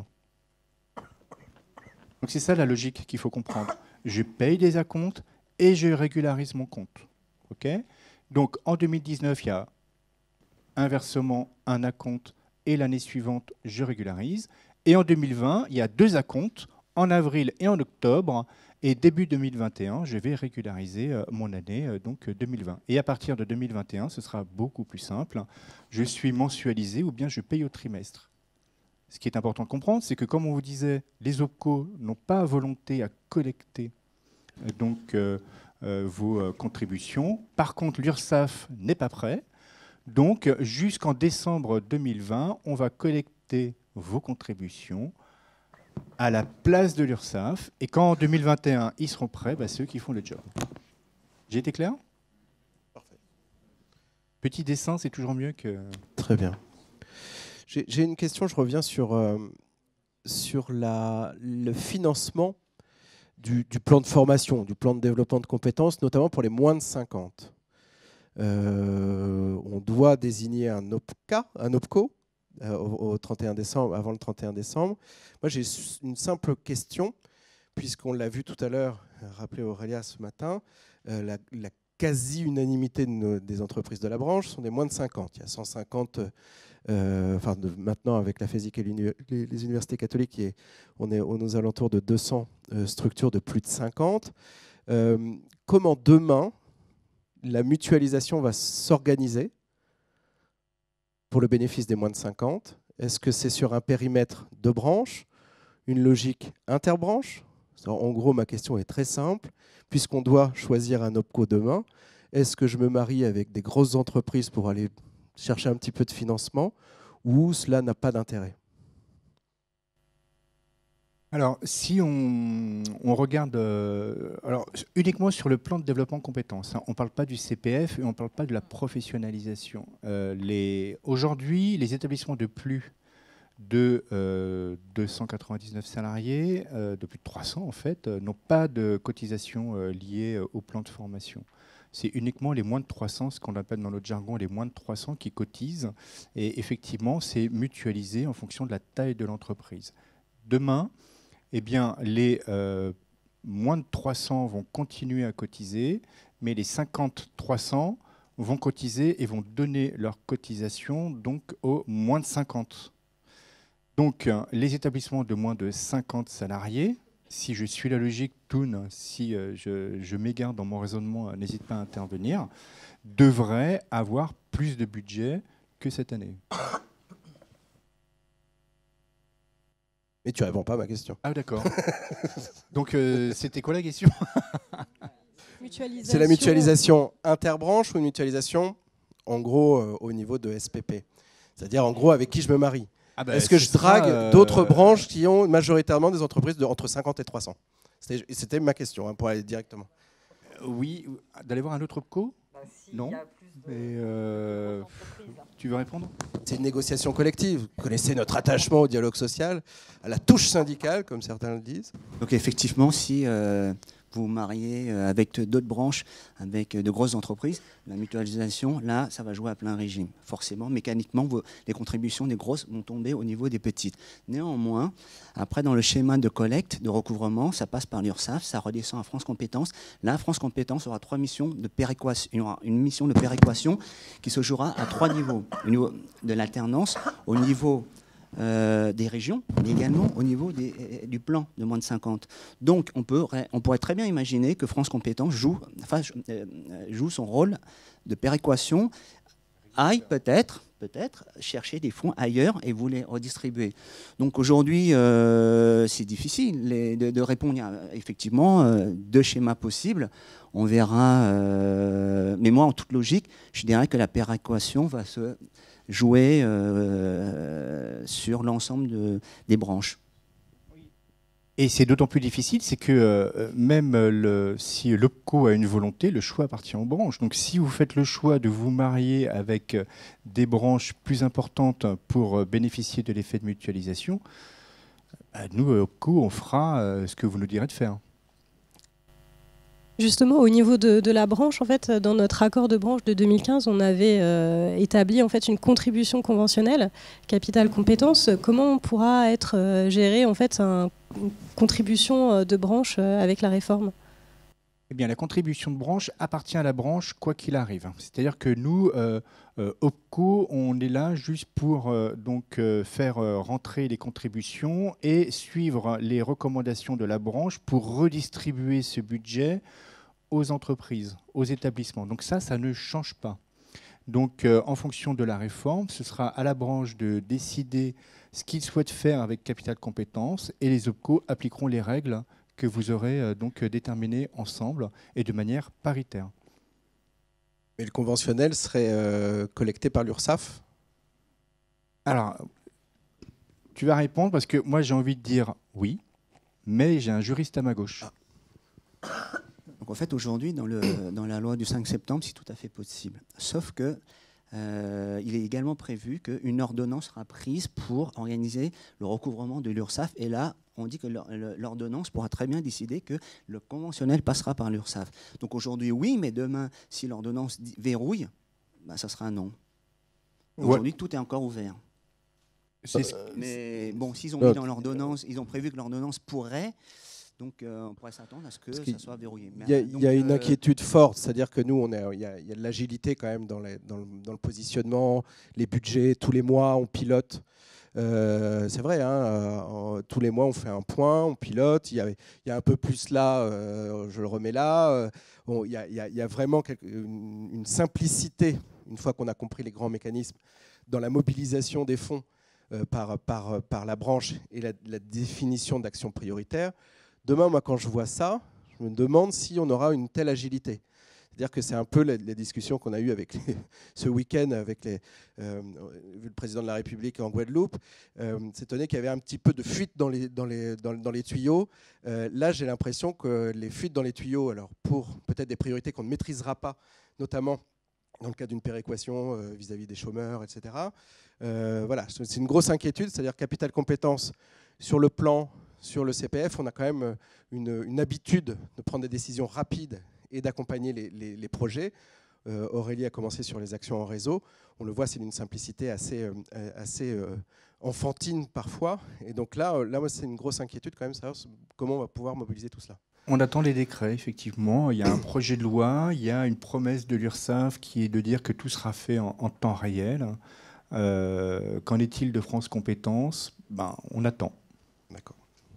Donc c'est ça la logique qu'il faut comprendre. Je paye des acomptes et je régularise mon compte. Okay, donc en deux mille dix-neuf, il y a un versement, un acompte, et l'année suivante, je régularise. Et en deux mille vingt, il y a deux acomptes, en avril et en octobre. Et début deux mille vingt et un, je vais régulariser euh, mon année euh, donc deux mille vingt. Et à partir de deux mille vingt et un, ce sera beaucoup plus simple. Je suis mensualisé ou bien je paye au trimestre. Ce qui est important de comprendre, c'est que comme on vous disait, les OPCO n'ont pas volonté à collecter euh, donc, euh, euh, vos euh, contributions. Par contre, l'URSSAF n'est pas prêt. Donc, jusqu'en décembre deux mille vingt, on va collecter vos contributions à la place de l'URSSAF. Et quand en deux mille vingt et un, ils seront prêts, bah, ceux qui font le job. J'ai été clair? Parfait. Petit dessin, c'est toujours mieux que... Très bien. J'ai j'ai une question, je reviens sur, euh, sur la, le financement du, du plan de formation, du plan de développement de compétences, notamment pour les moins de cinquante. Euh, on doit désigner un OPCA, un OPCO, euh, au, au trente et un décembre, avant le trente et un décembre. Moi, j'ai une simple question, puisqu'on l'a vu tout à l'heure, rappelé Aurélia ce matin, euh, la, la quasi-unanimité de nos, des entreprises de la branche sont des moins de cinquante. Il y a cent cinquante, euh, enfin de, maintenant avec la FESIC et les, les universités catholiques, et on est aux alentours de deux cents euh, structures de plus de cinquante. Euh, comment demain la mutualisation va s'organiser pour le bénéfice des moins de cinquante? Est-ce que c'est sur un périmètre de branche, une logique interbranche? En gros, ma question est très simple. Puisqu'on doit choisir un OPCO demain, est-ce que je me marie avec des grosses entreprises pour aller chercher un petit peu de financement ou cela n'a pas d'intérêt? Alors, si on, on regarde euh, alors, uniquement sur le plan de développement de compétences, hein, on ne parle pas du C P F et on ne parle pas de la professionnalisation. Euh, les, aujourd'hui, les établissements de plus de euh, deux cent quatre-vingt-dix-neuf salariés, euh, de plus de trois cents en fait, euh, n'ont pas de cotisation euh, liée euh, au plan de formation. C'est uniquement les moins de trois cents, ce qu'on appelle dans notre jargon les moins de trois cents qui cotisent. Et effectivement, c'est mutualisé en fonction de la taille de l'entreprise. Demain, eh bien, les euh, moins de trois cents vont continuer à cotiser, mais les cinquante trois cents vont cotiser et vont donner leur cotisation donc aux moins de cinquante. Donc, les établissements de moins de cinquante salariés, si je suis la logique, Toon, si euh, je, je m'égare dans mon raisonnement, n'hésite pas à intervenir, devraient avoir plus de budget que cette année. Mais tu réponds pas à ma question. Ah d'accord. Donc, euh, c'était quoi la question? C'est la mutualisation interbranche ou une mutualisation, en gros, euh, au niveau de S P P? C'est-à-dire, en gros, avec qui je me marie? Ah bah, est-ce que je drague euh... d'autres branches qui ont majoritairement des entreprises de entre cinquante et trois cents? C'était, c'était ma question, hein, pour aller directement. Euh, oui, d'aller voir un autre OPCO? Bah, si, non. Et euh, tu veux répondre? C'est une négociation collective. Vous connaissez notre attachement au dialogue social, à la touche syndicale, comme certains le disent. Donc effectivement, si euh, vous vous mariez avec d'autres branches, avec de grosses entreprises, la mutualisation, là, ça va jouer à plein régime. Forcément, mécaniquement, vous, les contributions des grosses vont tomber au niveau des petites. Néanmoins, après, dans le schéma de collecte, de recouvrement, ça passe par l'URSSAF, ça redescend à France Compétences. Là, France Compétences aura trois missions de péréquation. Il y aura une mission de péréquation qui se jouera à trois niveaux. Au niveau de l'alternance, au niveau Euh, des régions, mais également au niveau des, du plan de moins de cinquante. Donc, on, peut, on pourrait très bien imaginer que France Compétences joue, enfin, joue son rôle de péréquation, aille peut-être, peut-être chercher des fonds ailleurs et vous les redistribuer. Donc aujourd'hui, euh, c'est difficile les, de, de répondre. Il y a effectivement euh, deux schémas possibles. On verra. Euh, mais moi, en toute logique, je dirais que la péréquation va se jouer euh, sur l'ensemble de, des branches. Et c'est d'autant plus difficile, c'est que euh, même le, si l'OPCO a une volonté, le choix appartient aux branches. Donc si vous faites le choix de vous marier avec des branches plus importantes pour bénéficier de l'effet de mutualisation, bah, nous, OPCO, on fera euh, ce que vous nous direz de faire. Justement, au niveau de, de la branche, en fait, dans notre accord de branche de deux mille quinze, on avait euh, établi en fait une contribution conventionnelle, capital compétences. Comment on pourra être euh, géré en fait un, une contribution de branche euh, avec la réforme? Eh bien, la contribution de branche appartient à la branche quoi qu'il arrive. C'est-à-dire que nous, euh, euh, OPCO, on est là juste pour euh, donc euh, faire euh, rentrer les contributions et suivre les recommandations de la branche pour redistribuer ce budget aux entreprises, aux établissements. Donc ça, ça ne change pas. Donc euh, en fonction de la réforme, ce sera à la branche de décider ce qu'il souhaite faire avec capital compétences et les OPCO appliqueront les règles que vous aurez euh, donc déterminées ensemble et de manière paritaire. Mais le conventionnel serait euh, collecté par l'URSSAF? Alors, tu vas répondre parce que moi j'ai envie de dire oui, mais j'ai un juriste à ma gauche. Ah. Donc en fait, aujourd'hui, dans, le, dans la loi du cinq septembre, c'est tout à fait possible. Sauf que euh, il est également prévu qu'une ordonnance sera prise pour organiser le recouvrement de l'URSSAF. Et là, on dit que l'ordonnance pourra très bien décider que le conventionnel passera par l'URSSAF. Donc aujourd'hui, oui, mais demain, si l'ordonnance verrouille, bah, ça sera un non. Aujourd'hui, ouais. Tout est encore ouvert. Euh, mais bon, s'ils ont mis dans l'ordonnance, ils ont prévu que l'ordonnance pourrait... Donc, euh, on pourrait s'attendre à ce que ça soit verrouillé. Il y a, donc, y a une euh, inquiétude forte, c'est-à-dire que nous, il y, y a de l'agilité quand même dans, les, dans, le, dans le positionnement, les budgets, tous les mois, on pilote. Euh, c'est vrai, hein, euh, tous les mois, on fait un point, on pilote. Il y a, y a un peu plus là, euh, je le remets là. Il euh, y, y, y a vraiment quelque, une, une simplicité, une fois qu'on a compris les grands mécanismes, dans la mobilisation des fonds euh, par, par, par la branche et la, la définition d'actions prioritaires. Demain, moi, quand je vois ça, je me demande si on aura une telle agilité. C'est-à-dire que c'est un peu la, la discussion qu'on a eue avec les, ce week-end avec les, euh, le président de la République en Guadeloupe. Euh, s'étonnait qu'il y avait un petit peu de fuite dans les, dans les, dans, dans les tuyaux. Euh, là, j'ai l'impression que les fuites dans les tuyaux, alors pour peut-être des priorités qu'on ne maîtrisera pas, notamment dans le cas d'une péréquation euh, vis-à-vis des chômeurs, et cetera. Euh, voilà, c'est une grosse inquiétude, c'est-à-dire capital compétences sur le plan... Sur le C P F, on a quand même une, une habitude de prendre des décisions rapides et d'accompagner les, les, les projets. Euh, Aurélie a commencé sur les actions en réseau. On le voit, c'est d'une simplicité assez, euh, assez euh, enfantine parfois. Et donc là, là c'est une grosse inquiétude quand même, savoir comment on va pouvoir mobiliser tout cela. On attend les décrets, effectivement. Il y a un projet de loi, il y a une promesse de l'URSSAF qui est de dire que tout sera fait en, en temps réel. Euh, qu'en est-il de France Compétences? Ben, on attend. D'accord.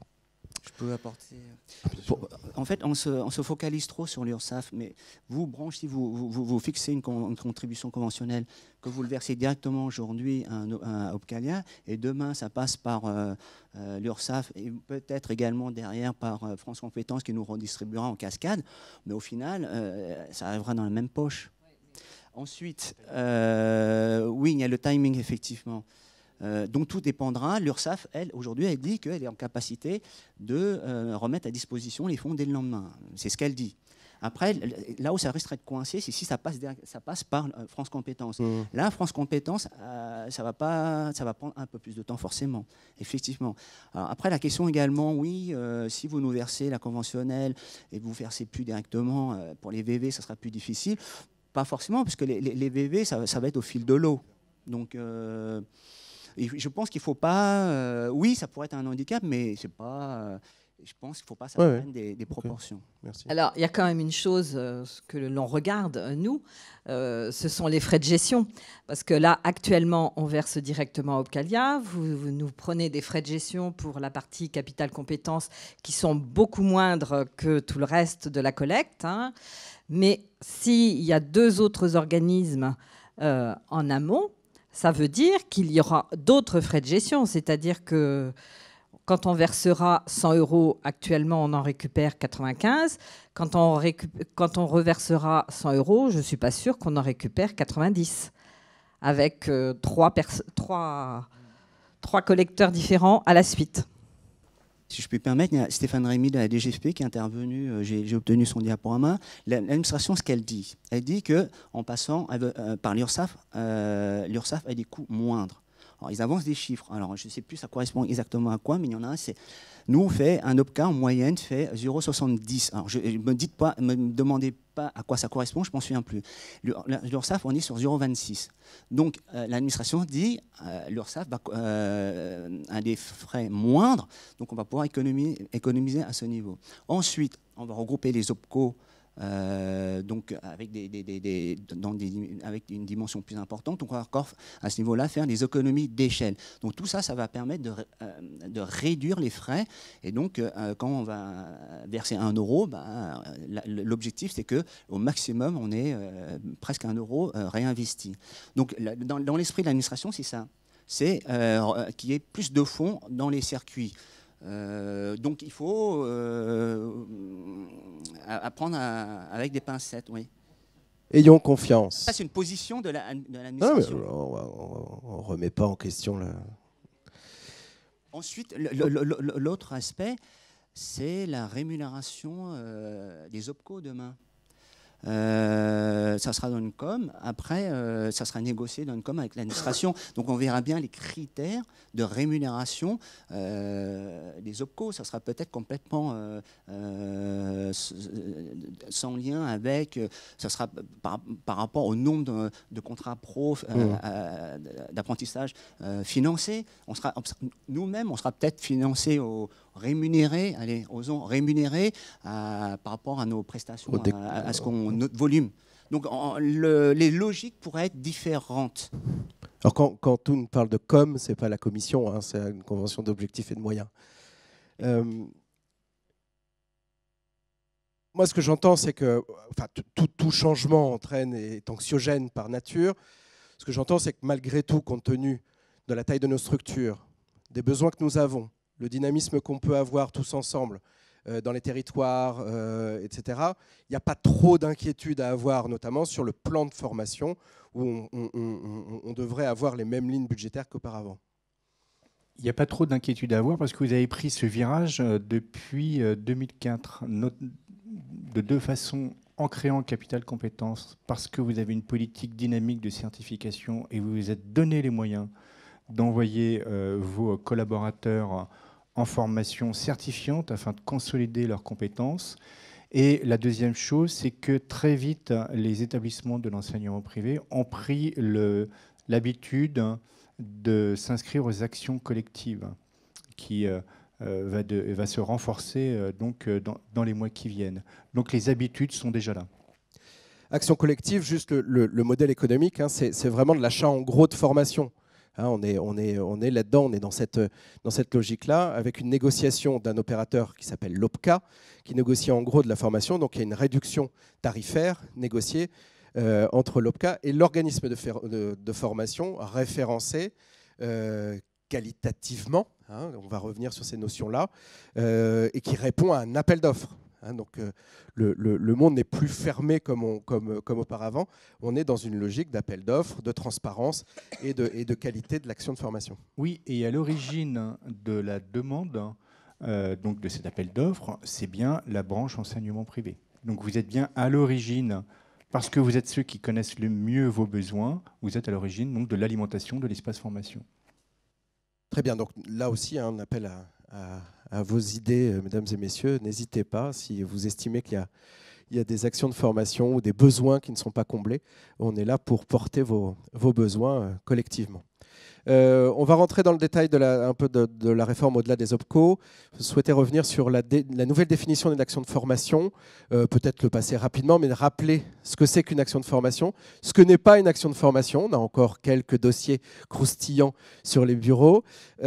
Je peux apporter. Pour, en fait, on se, on se focalise trop sur l'URSSAF, mais vous, branche, si vous, vous, vous fixez une, con, une contribution conventionnelle, que vous le versez directement aujourd'hui à, à Opcalia, et demain, ça passe par euh, euh, l'URSSAF, et peut-être également derrière par euh, France Compétences qui nous redistribuera en cascade, mais au final, euh, ça arrivera dans la même poche. Ensuite, euh, oui, il y a le timing, effectivement. Euh, donc tout dépendra. L'URSSAF, elle, aujourd'hui, elle dit qu'elle est en capacité de euh, remettre à disposition les fonds dès le lendemain. C'est ce qu'elle dit. Après, là où ça risquerait de coincer, c'est si ça passe, ça passe par euh, France Compétences. Mmh. Là, France Compétences, euh, ça va pas, ça va prendre un peu plus de temps, forcément, effectivement. Alors, après, la question également, oui, euh, si vous nous versez la conventionnelle et vous ne versez plus directement, euh, pour les V V, ça sera plus difficile. Pas forcément, parce que les, les, les V V, ça, ça va être au fil de l'eau. Donc... Euh, Et je pense qu'il ne faut pas... Euh, oui, ça pourrait être un handicap, mais c'est pas... Euh, je pense qu'il ne faut pas que ça ouais, prenne des, des proportions. Okay. Merci. Alors, il y a quand même une chose euh, que l'on regarde, nous, euh, ce sont les frais de gestion. Parce que là, actuellement, on verse directement à Opcalia. Vous, vous nous prenez des frais de gestion pour la partie capital compétences qui sont beaucoup moindres que tout le reste de la collecte. Hein. Mais s'il y a deux autres organismes euh, en amont, ça veut dire qu'il y aura d'autres frais de gestion, c'est-à-dire que quand on versera cent euros, actuellement on en récupère quatre-vingt-quinze. Quand on, récup- quand on reversera cent euros, je ne suis pas sûre qu'on en récupère quatre-vingt-dix, avec euh, trois, pers- trois, trois collecteurs différents à la suite. Si je puis me permettre, il y a Stéphane Rémy de la D G F P qui est intervenu, euh, j'ai, j'ai obtenu son diaporama. L'administration, ce qu'elle dit, elle dit qu'en passant euh, par l'URSSAF, euh, l'URSSAF a des coûts moindres. Alors, ils avancent des chiffres. Alors, je ne sais plus ça correspond exactement à quoi, mais il y en a un, c'est... Nous, on fait, un OPCA en moyenne fait zéro virgule soixante-dix. Alors, je ne me, dites pas, me demandez pas à quoi ça correspond, je ne m'en souviens plus. L'URSSAF, on est sur zéro virgule vingt-six. Donc, euh, l'administration dit, euh, l'URSSAF euh, a des frais moindres, donc on va pouvoir économiser, économiser à ce niveau. Ensuite, on va regrouper les OPCO, Euh, donc avec, des, des, des, des, dans des, avec une dimension plus importante, donc on va encore à ce niveau-là faire des économies d'échelle. Donc tout ça, ça va permettre de, euh, de réduire les frais. Et donc euh, quand on va verser un euro, bah, l'objectif c'est que au maximum on ait euh, presque un euro euh, réinvesti. Donc dans, dans l'esprit de l'administration, c'est ça, c'est euh, qu'il y ait plus de fonds dans les circuits. Euh, donc il faut euh, apprendre à, avec des pincettes, oui. Ayons confiance. Ça, c'est une position de, la, de l'administration. On ne remet pas en question là. Ensuite, l'autre aspect, c'est la rémunération euh, des OPCO demain. Euh, euh, ça sera dans une com. Après, euh, ça sera négocié dans une com avec l'administration. Donc on verra bien les critères de rémunération euh, des OPCO. Ça sera peut-être complètement euh, euh, sans lien avec, ça sera par, par rapport au nombre de, de contrats pro euh, mmh. euh, d'apprentissage euh, financés. On sera, nous-mêmes, on sera peut-être financés au rémunérés, allez, osons rémunérés à, par rapport à nos prestations, à, à ce qu'on, notre volume. Donc en, le, les logiques pourraient être différentes. Alors quand, quand Toun parle de com, c'est pas la commission, hein, c'est une convention d'objectifs et de moyens. Euh, moi, ce que j'entends, c'est que enfin, tout, tout changement entraîne et est anxiogène par nature. Ce que j'entends, c'est que malgré tout, compte tenu de la taille de nos structures, des besoins que nous avons, le dynamisme qu'on peut avoir tous ensemble euh, dans les territoires, euh, et cetera, il n'y a pas trop d'inquiétude à avoir, notamment sur le plan de formation, où on, on, on, on devrait avoir les mêmes lignes budgétaires qu'auparavant. Il n'y a pas trop d'inquiétude à avoir parce que vous avez pris ce virage depuis deux mille quatre, de deux façons, en créant Capital Compétences, parce que vous avez une politique dynamique de certification et vous vous êtes donné les moyens d'envoyer euh, vos collaborateurs en formation certifiante afin de consolider leurs compétences. Et la deuxième chose, c'est que très vite, les établissements de l'enseignement privé ont pris le, l'habitude de s'inscrire aux actions collectives qui euh, va, de, va se renforcer euh, donc, dans, dans les mois qui viennent. Donc les habitudes sont déjà là. Action collective, juste le, le, le modèle économique, hein, c'est, c'est vraiment de l'achat en gros de formation. Hein, on est, on est, on est là-dedans, on est dans cette, dans cette logique-là, avec une négociation d'un opérateur qui s'appelle l'O P C A, qui négocie en gros de la formation. Donc il y a une réduction tarifaire négociée euh, entre l'O P C A et l'organisme de, de, de formation référencé euh, qualitativement, hein, on va revenir sur ces notions-là, euh, et qui répond à un appel d'offres. Hein, donc euh, le, le, le monde n'est plus fermé comme, on, comme, comme auparavant. On est dans une logique d'appel d'offres, de transparence et de, et de qualité de l'action de formation. Oui, et à l'origine de la demande, euh, donc de cet appel d'offres, c'est bien la branche enseignement privé. Donc vous êtes bien à l'origine, parce que vous êtes ceux qui connaissent le mieux vos besoins, vous êtes à l'origine donc, de l'alimentation de l'espace formation. Très bien, donc là aussi, hein, un appel à, à, à vos idées, mesdames et messieurs. N'hésitez pas, si vous estimez qu'il y a, il y a des actions de formation ou des besoins qui ne sont pas comblés, on est là pour porter vos, vos besoins collectivement. Euh, on va rentrer dans le détail de la, un peu de, de la réforme au-delà des OPCO. Je souhaitais revenir sur la, dé, la nouvelle définition d'une action de formation, euh, peut-être le passer rapidement, mais rappeler ce que c'est qu'une action de formation, ce que n'est pas une action de formation. On a encore quelques dossiers croustillants sur les bureaux.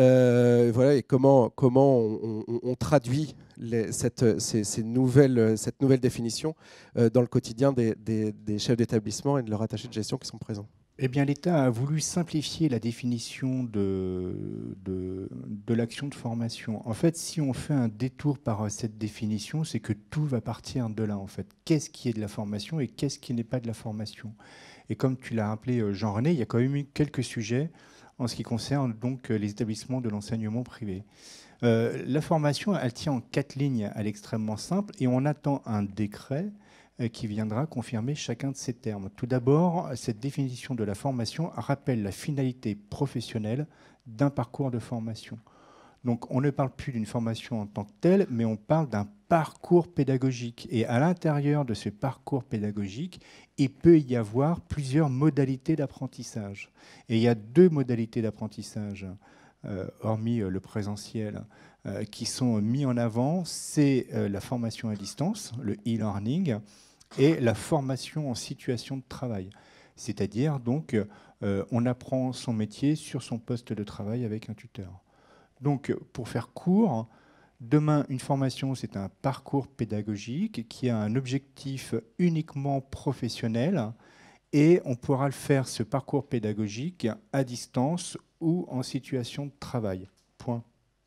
Euh, voilà, et comment, comment on, on, on traduit les, cette, ces, ces nouvelles, cette nouvelle définition euh, dans le quotidien des, des, des chefs d'établissement et de leurs attachés de gestion qui sont présents. Eh bien, l'État a voulu simplifier la définition de, de, de l'action de formation. En fait, si on fait un détour par cette définition, c'est que tout va partir de là, en fait. Qu'est-ce qui est de la formation et qu'est-ce qui n'est pas de la formation? Et comme tu l'as rappelé, Jean-René, il y a quand même eu quelques sujets en ce qui concerne donc les établissements de l'enseignement privé. Euh, la formation, elle tient en quatre lignes à l'extrêmement simple et on attend un décret qui viendra confirmer chacun de ces termes. Tout d'abord, cette définition de la formation rappelle la finalité professionnelle d'un parcours de formation. Donc on ne parle plus d'une formation en tant que telle, mais on parle d'un parcours pédagogique. Et à l'intérieur de ce parcours pédagogique, il peut y avoir plusieurs modalités d'apprentissage. Et il y a deux modalités d'apprentissage, euh, hormis euh, le présentiel, euh, qui sont mis en avant. C'est euh, la formation à distance, le e-learning, et la formation en situation de travail. C'est-à-dire, donc, euh, on apprend son métier sur son poste de travail avec un tuteur. Donc, pour faire court, demain, une formation, c'est un parcours pédagogique qui a un objectif uniquement professionnel et on pourra le faire, ce parcours pédagogique, à distance ou en situation de travail. Point.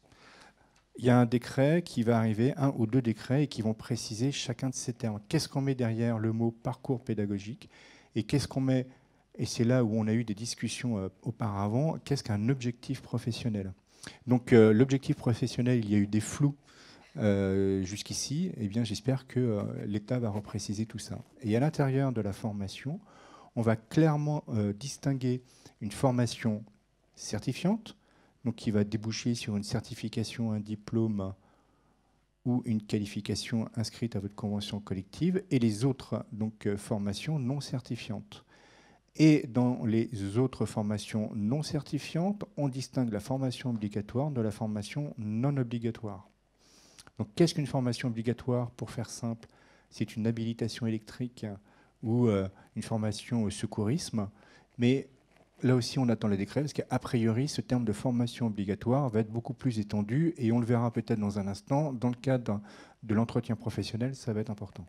Il y a un décret qui va arriver, un ou deux décrets, et qui vont préciser chacun de ces termes. Qu'est-ce qu'on met derrière le mot parcours pédagogique et qu'est-ce qu'on met, et c'est là où on a eu des discussions euh, auparavant, qu'est-ce qu'un objectif professionnel? Donc euh, l'objectif professionnel, il y a eu des flous euh, jusqu'ici, eh bien, j'espère que euh, l'État va repréciser tout ça. Et à l'intérieur de la formation, on va clairement euh, distinguer une formation certifiante, donc qui va déboucher sur une certification, un diplôme ou une qualification inscrite à votre convention collective, et les autres donc, euh, formations non certifiantes. Et dans les autres formations non certifiantes, on distingue la formation obligatoire de la formation non obligatoire. Donc, qu'est-ce qu'une formation obligatoire? Pour faire simple, c'est une habilitation électrique ou euh, une formation au secourisme. Mais là aussi, on attend les décrets, parce qu'a priori, ce terme de formation obligatoire va être beaucoup plus étendu, et on le verra peut-être dans un instant. Dans le cadre de l'entretien professionnel, ça va être important.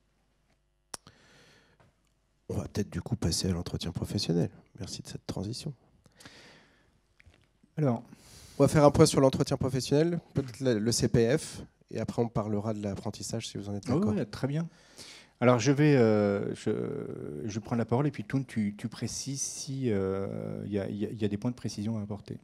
On va peut-être du coup passer à l'entretien professionnel. Merci de cette transition. Alors, on va faire un point sur l'entretien professionnel, peut-être le C P F, et après on parlera de l'apprentissage si vous en êtes d'accord. Oui, très bien. Alors je vais, euh, je, je prends la parole et puis Toun, tu, tu précises s'il euh, y, y, y a des points de précision à apporter.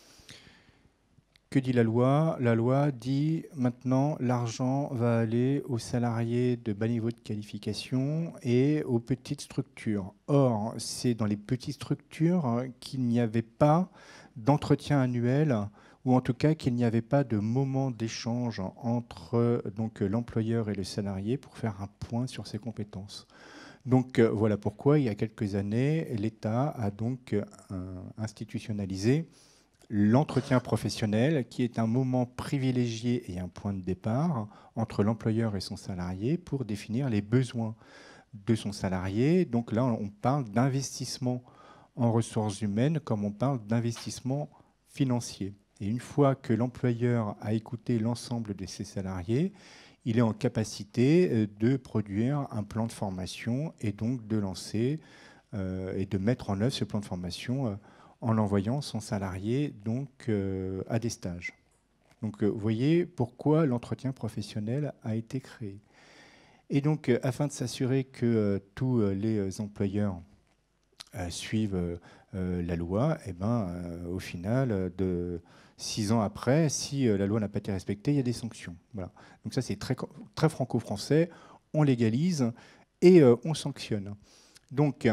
Que dit la loi? La loi dit maintenant l'argent va aller aux salariés de bas niveau de qualification et aux petites structures. Or, c'est dans les petites structures qu'il n'y avait pas d'entretien annuel, ou en tout cas qu'il n'y avait pas de moment d'échange entre donc l'employeur et le salarié pour faire un point sur ses compétences. Donc euh, voilà pourquoi, il y a quelques années, l'État a donc euh, institutionnalisé l'entretien professionnel, qui est un moment privilégié et un point de départ entre l'employeur et son salarié pour définir les besoins de son salarié. Donc là, on parle d'investissement en ressources humaines comme on parle d'investissement financier. Et une fois que l'employeur a écouté l'ensemble de ses salariés, il est en capacité de produire un plan de formation et donc de lancer euh, et de mettre en œuvre ce plan de formation euh, en envoyant son salarié donc, euh, à des stages. Donc euh, vous voyez pourquoi l'entretien professionnel a été créé. Et donc, euh, afin de s'assurer que euh, tous euh, les employeurs euh, suivent euh, la loi, eh ben, euh, au final, de six ans après, si euh, la loi n'a pas été respectée, il y a des sanctions. Voilà. Donc ça, c'est très, très franco-français. On légalise et euh, on sanctionne. Donc,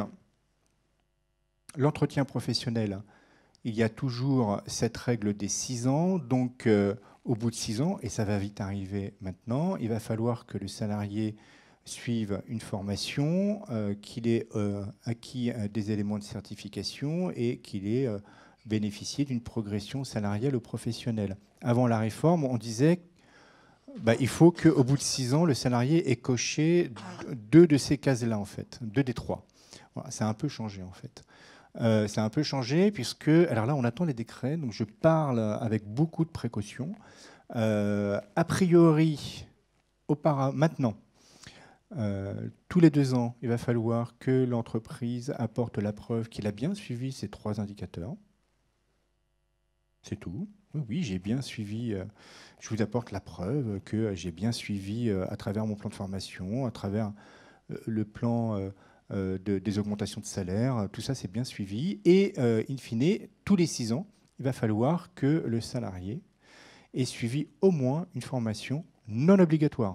l'entretien professionnel, il y a toujours cette règle des six ans. Donc, euh, au bout de six ans, et ça va vite arriver maintenant, il va falloir que le salarié suive une formation, euh, qu'il ait euh, acquis euh, des éléments de certification et qu'il ait euh, bénéficié d'une progression salariale ou professionnelle. Avant la réforme, on disait bah, il faut qu'au bout de six ans, le salarié ait coché deux de ces cases-là, en fait, deux des trois. Voilà, ça a un peu changé, en fait. Euh, ça a un peu changé puisque, alors là, on attend les décrets, donc je parle avec beaucoup de précautions. Euh, a priori, auparavant, maintenant, euh, tous les deux ans, il va falloir que l'entreprise apporte la preuve qu'il a bien suivi ces trois indicateurs. C'est tout. Oui, oui, j'ai bien suivi. Euh, je vous apporte la preuve que j'ai bien suivi euh, à travers mon plan de formation, à travers euh, le plan euh, euh, de, des augmentations de salaire. Tout ça, c'est bien suivi. Et, euh, in fine, tous les six ans, il va falloir que le salarié ait suivi au moins une formation non obligatoire.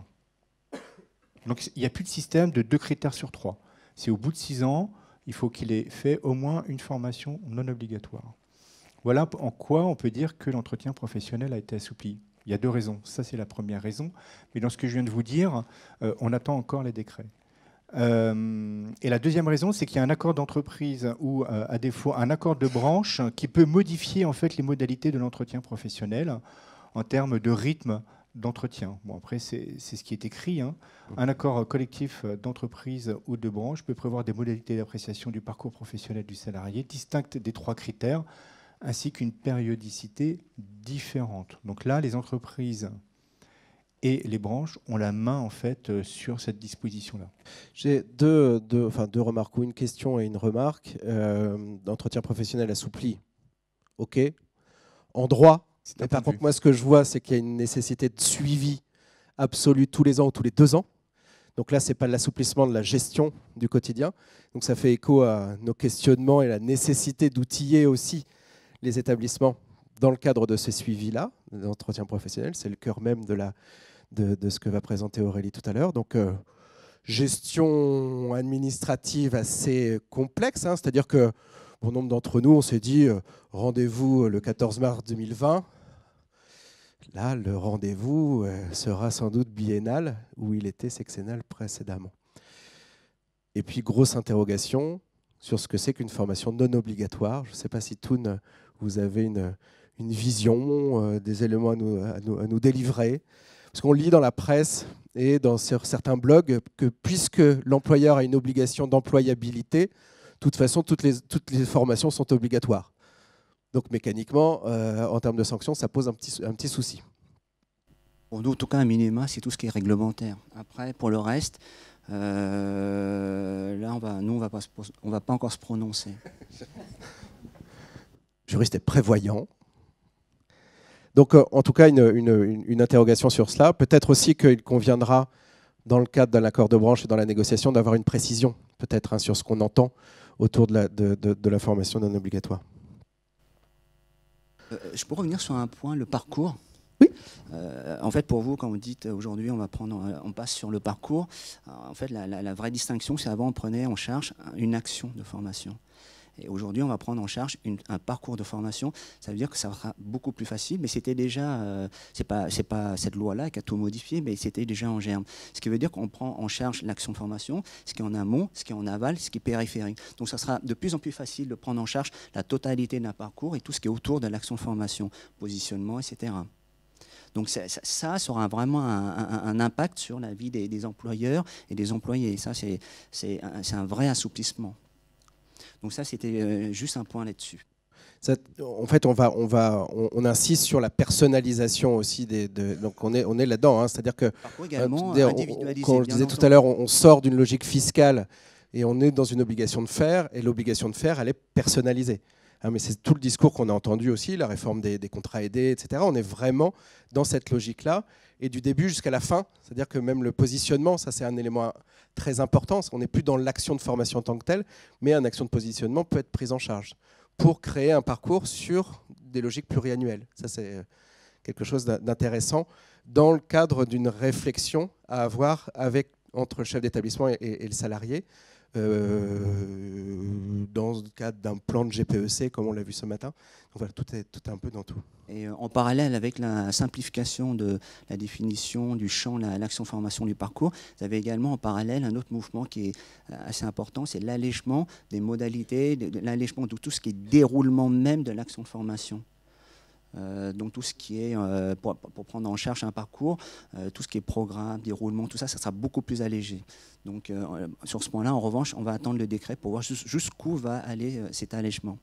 Donc, il n'y a plus de système de deux critères sur trois. C'est au bout de six ans, il faut qu'il ait fait au moins une formation non obligatoire. Voilà en quoi on peut dire que l'entretien professionnel a été assoupli. Il y a deux raisons. Ça, c'est la première raison. Mais dans ce que je viens de vous dire, euh, on attend encore les décrets. Euh, et la deuxième raison, c'est qu'il y a un accord d'entreprise ou, euh, à défaut, un accord de branche qui peut modifier en fait les modalités de l'entretien professionnel en termes de rythme d'entretien. Bon, après, c'est ce qui est écrit. Hein. Un accord collectif d'entreprise ou de branche peut prévoir des modalités d'appréciation du parcours professionnel du salarié distinctes des trois critères, ainsi qu'une périodicité différente. Donc là, les entreprises et les branches ont la main en fait sur cette disposition-là. J'ai deux, deux, enfin, deux remarques, ou une question et une remarque. Euh, L'entretien professionnel assoupli, ok. En droit, mais par contre, moi, ce que je vois, c'est qu'il y a une nécessité de suivi absolu tous les ans ou tous les deux ans. Donc là, ce n'est pas l'assouplissement de la gestion du quotidien. Donc ça fait écho à nos questionnements et la nécessité d'outiller aussi les établissements dans le cadre de ce suivi-là, d'entretien professionnel, c'est le cœur même de, la, de, de ce que va présenter Aurélie tout à l'heure. Donc, euh, gestion administrative assez complexe, hein, c'est-à-dire que bon nombre d'entre nous, on s'est dit euh, rendez-vous le quatorze mars deux mille vingt. Là, le rendez-vous euh, sera sans doute biennal, où il était sexennal précédemment. Et puis, grosse interrogation sur ce que c'est qu'une formation non obligatoire. Je ne sais pas si Toun, vous avez une, une vision, euh, des éléments à nous, à nous, à nous délivrer. Parce qu'on lit dans la presse et dans sur certains blogs que puisque l'employeur a une obligation d'employabilité, de toute façon, toutes les, toutes les formations sont obligatoires. Donc mécaniquement, euh, en termes de sanctions, ça pose un petit, un petit souci. Pour nous, en tout cas, un minima, c'est tout ce qui est réglementaire. Après, pour le reste, euh, là, on va, nous, on va pas, on va pas encore se prononcer. Le juriste est prévoyant. Donc, euh, en tout cas, une, une, une interrogation sur cela. Peut-être aussi qu'il conviendra, dans le cadre d'un accord de branche et dans la négociation, d'avoir une précision, peut-être, hein, sur ce qu'on entend autour de la, de, de, de la formation non obligatoire. Euh, je peux revenir sur un point, le parcours. Oui. Euh, en fait, pour vous, quand vous dites aujourd'hui, on va prendre, on passe sur le parcours. En fait, la, la, la vraie distinction, c'est avant on prenait en charge une action de formation. Et aujourd'hui, on va prendre en charge une, un parcours de formation. Ça veut dire que ça sera beaucoup plus facile, mais c'était déjà, euh, c'est pas, c'est pas cette loi-là qui a tout modifié, mais c'était déjà en germe. Ce qui veut dire qu'on prend en charge l'action de formation, ce qui est en amont, ce qui est en aval, ce qui est périphérique. Donc, ça sera de plus en plus facile de prendre en charge la totalité d'un parcours et tout ce qui est autour de l'action de formation, positionnement, et cetera. Donc ça, ça, ça aura vraiment un, un, un impact sur la vie des, des employeurs et des employés. Et ça, c'est, c'est, un, c'est un vrai assouplissement. Donc ça, c'était juste un point là-dessus. Ça, en fait, on, va, on, va, on, on insiste sur la personnalisation aussi. Des, de, donc on est, on est là-dedans. Hein, c'est-à-dire que, également, euh, on, quand je disais tout à l'heure, on, on sort d'une logique fiscale et on est dans une obligation de faire. Et l'obligation de faire, elle est personnalisée. Hein, mais c'est tout le discours qu'on a entendu aussi, la réforme des, des contrats aidés, et cetera. On est vraiment dans cette logique-là. Et du début jusqu'à la fin, c'est-à-dire que même le positionnement, ça c'est un élément très important. On n'est plus dans l'action de formation en tant que telle, mais une action de positionnement peut être prise en charge pour créer un parcours sur des logiques pluriannuelles. Ça c'est quelque chose d'intéressant dans le cadre d'une réflexion à avoir avec, entre le chef d'établissement et, et, et le salarié, euh, dans le cadre d'un plan de G P E C, comme on l'a vu ce matin. Donc voilà, tout est, tout est un peu dans tout. Et en parallèle avec la simplification de la définition du champ, l'action formation du parcours, vous avez également en parallèle un autre mouvement qui est assez important, c'est l'allègement des modalités, l'allègement de tout ce qui est déroulement même de l'action de formation. Euh, donc tout ce qui est, euh, pour, pour prendre en charge un parcours, euh, tout ce qui est programme, déroulement, tout ça, ça sera beaucoup plus allégé. Donc euh, sur ce point-là, en revanche, on va attendre le décret pour voir jusqu'où va aller euh, cet allègement.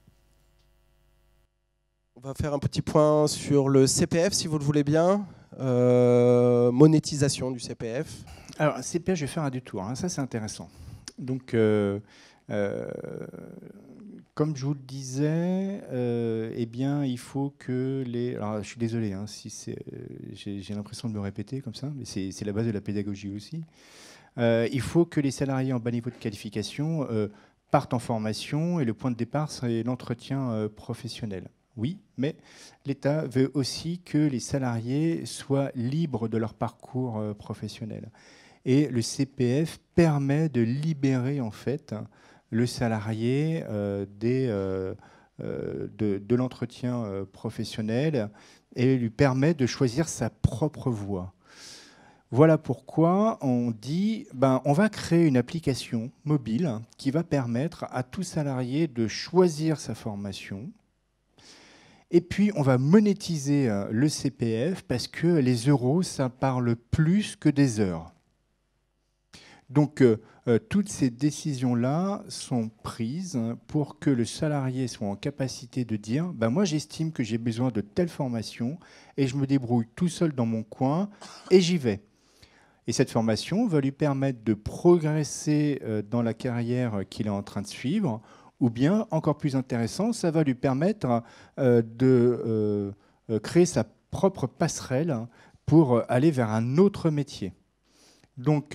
On va faire un petit point sur le C P F, si vous le voulez bien. Euh, monétisation du C P F. Alors, C P F, je vais faire un détour. Hein. Ça, c'est intéressant. Donc, euh, euh, comme je vous le disais, euh, eh bien, il faut que les... Alors, je suis désolé, hein, si j'ai l'impression de me répéter comme ça, mais c'est la base de la pédagogie aussi. Euh, il faut que les salariés en bas niveau de qualification euh, partent en formation et le point de départ, c'est l'entretien euh, professionnel. Oui, mais l'État veut aussi que les salariés soient libres de leur parcours euh, professionnel. Et le C P F permet de libérer en fait le salarié euh, des, euh, euh, de, de l'entretien euh, professionnel et lui permet de choisir sa propre voie. Voilà pourquoi on dit ben, on va créer une application mobile qui va permettre à tout salarié de choisir sa formation. Et puis, on va monétiser le C P F parce que les euros, ça parle plus que des heures. Donc, euh, toutes ces décisions-là sont prises pour que le salarié soit en capacité de dire ben, « moi, j'estime que j'ai besoin de telle formation et je me débrouille tout seul dans mon coin et j'y vais ». Et cette formation va lui permettre de progresser dans la carrière qu'il est en train de suivre, ou bien, encore plus intéressant, ça va lui permettre euh, de euh, créer sa propre passerelle pour aller vers un autre métier. Donc,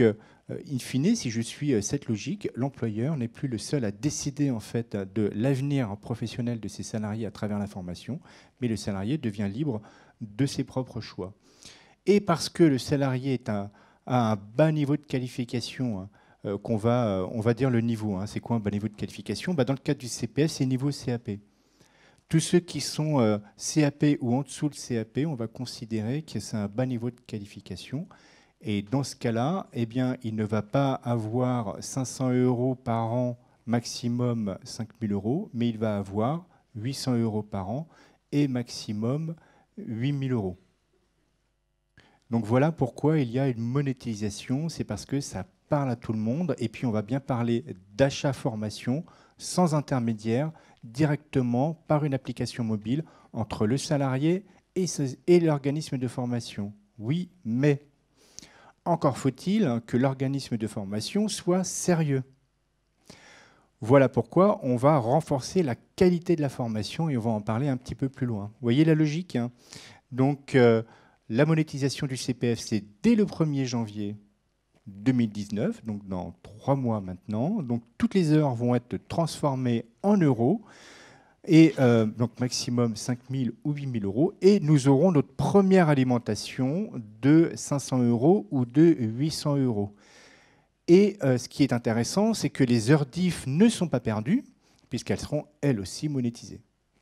Euh, in fine, si je suis euh, cette logique, l'employeur n'est plus le seul à décider en fait de l'avenir professionnel de ses salariés à travers la formation, mais le salarié devient libre de ses propres choix. Et parce que le salarié est un, a un bas niveau de qualification, hein, euh, qu'on va, euh, on va dire le niveau. Hein, c'est quoi un bas niveau de qualification? Bah, dans le cadre du C P F, c'est niveau C A P. Tous ceux qui sont euh, C A P ou en dessous de C A P, on va considérer que c'est un bas niveau de qualification. Et dans ce cas-là, eh bien, il ne va pas avoir cinq cents euros par an, maximum cinq mille euros, mais il va avoir huit cents euros par an et maximum huit mille euros. Donc voilà pourquoi il y a une monétisation, c'est parce que ça parle à tout le monde. Et puis on va bien parler d'achat-formation sans intermédiaire, directement par une application mobile entre le salarié et, et l'organisme de formation. Oui, mais encore faut-il que l'organisme de formation soit sérieux. Voilà pourquoi on va renforcer la qualité de la formation et on va en parler un petit peu plus loin. Vous voyez la logique, hein? Donc, euh, la monétisation du C P F, c'est dès le premier janvier deux mille dix-neuf, donc dans trois mois maintenant. Donc, toutes les heures vont être transformées en euros. Et euh, donc maximum cinq mille ou huit mille euros. Et nous aurons notre première alimentation de cinq cents euros ou de huit cents euros. Et euh, ce qui est intéressant, c'est que les heures D I F ne sont pas perdues, puisqu'elles seront elles aussi monétisées.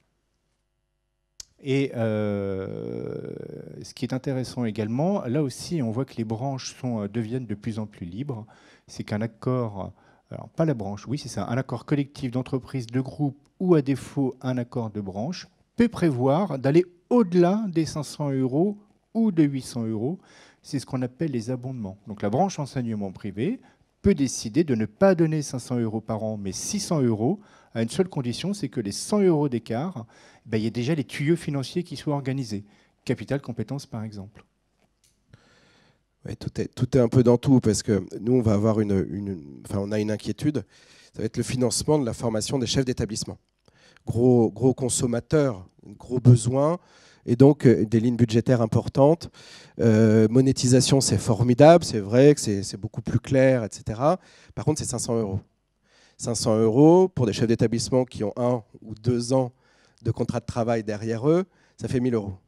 Et euh, ce qui est intéressant également, là aussi, on voit que les branches sont, deviennent de plus en plus libres. C'est qu'un accord, alors pas la branche, oui c'est ça, un accord collectif d'entreprise, de groupe, ou à défaut un accord de branche, peut prévoir d'aller au-delà des cinq cents euros ou de huit cents euros. C'est ce qu'on appelle les abondements. Donc la branche enseignement privé peut décider de ne pas donner cinq cents euros par an, mais six cents euros, à une seule condition, c'est que les cent euros d'écart, ben, il y a déjà les tuyaux financiers qui soient organisés. Capital, compétences, par exemple. Ouais, tout est, tout est un peu dans tout, parce que nous, on va avoir une, une, enfin, on a une inquiétude. Ça va être le financement de la formation des chefs d'établissement. Gros, gros consommateurs, gros besoins, et donc euh, des lignes budgétaires importantes. Euh, monétisation, c'est formidable, c'est vrai que c'est beaucoup plus clair, et cetera. Par contre, c'est cinq cents euros. cinq cents euros pour des chefs d'établissement qui ont un ou deux ans de contrat de travail derrière eux, ça fait mille euros.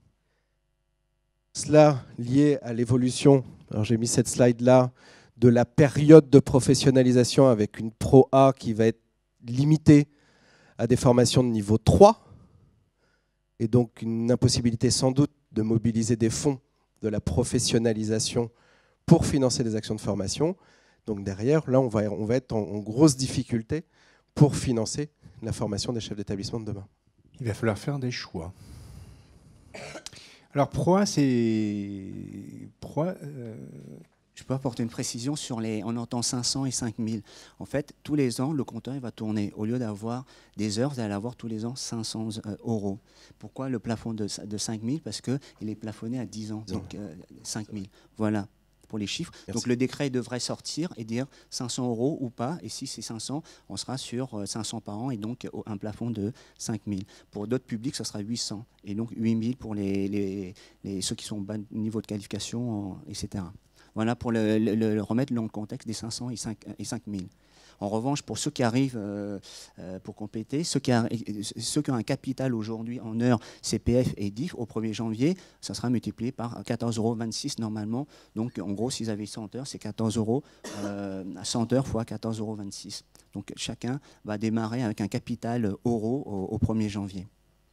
Cela lié à l'évolution, alors j'ai mis cette slide-là, de la période de professionnalisation avec une Pro A qui va être limitée à des formations de niveau trois, et donc une impossibilité sans doute de mobiliser des fonds de la professionnalisation pour financer des actions de formation. Donc derrière, là, on va, on va être en, en grosse difficulté pour financer la formation des chefs d'établissement de demain. Il va falloir faire des choix. Alors, Pro A, c'est... Pro A, euh... Je peux apporter une précision sur les... On entend cinq cents et cinq mille. En fait, tous les ans, le compteur il va tourner. Au lieu d'avoir des heures, vous allez avoir tous les ans cinq cents euros. Pourquoi le plafond de, de cinq mille? Parce qu'il est plafonné à dix ans, donc euh, cinq mille. Voilà. Pour les chiffres. Merci. Donc le décret devrait sortir et dire cinq cents euros ou pas. Et si c'est cinq cents, on sera sur cinq cents par an et donc un plafond de cinq mille. Pour d'autres publics, ça sera huit cents. Et donc huit mille pour les, les, les, ceux qui sont au bas niveau de qualification, et cetera. Voilà pour le, le, le remettre dans le contexte des cinq cents et cinq mille. En revanche, pour ceux qui arrivent, euh, euh, pour compléter, ceux qui, a, ceux qui ont un capital aujourd'hui en heures C P F et D I F au premier janvier, ça sera multiplié par quatorze euros vingt-six normalement. Donc en gros, s'ils avaient cent heures, c'est quatorze euros, euh, cent heures fois quatorze euros vingt-six. Donc chacun va démarrer avec un capital euro au, au premier janvier.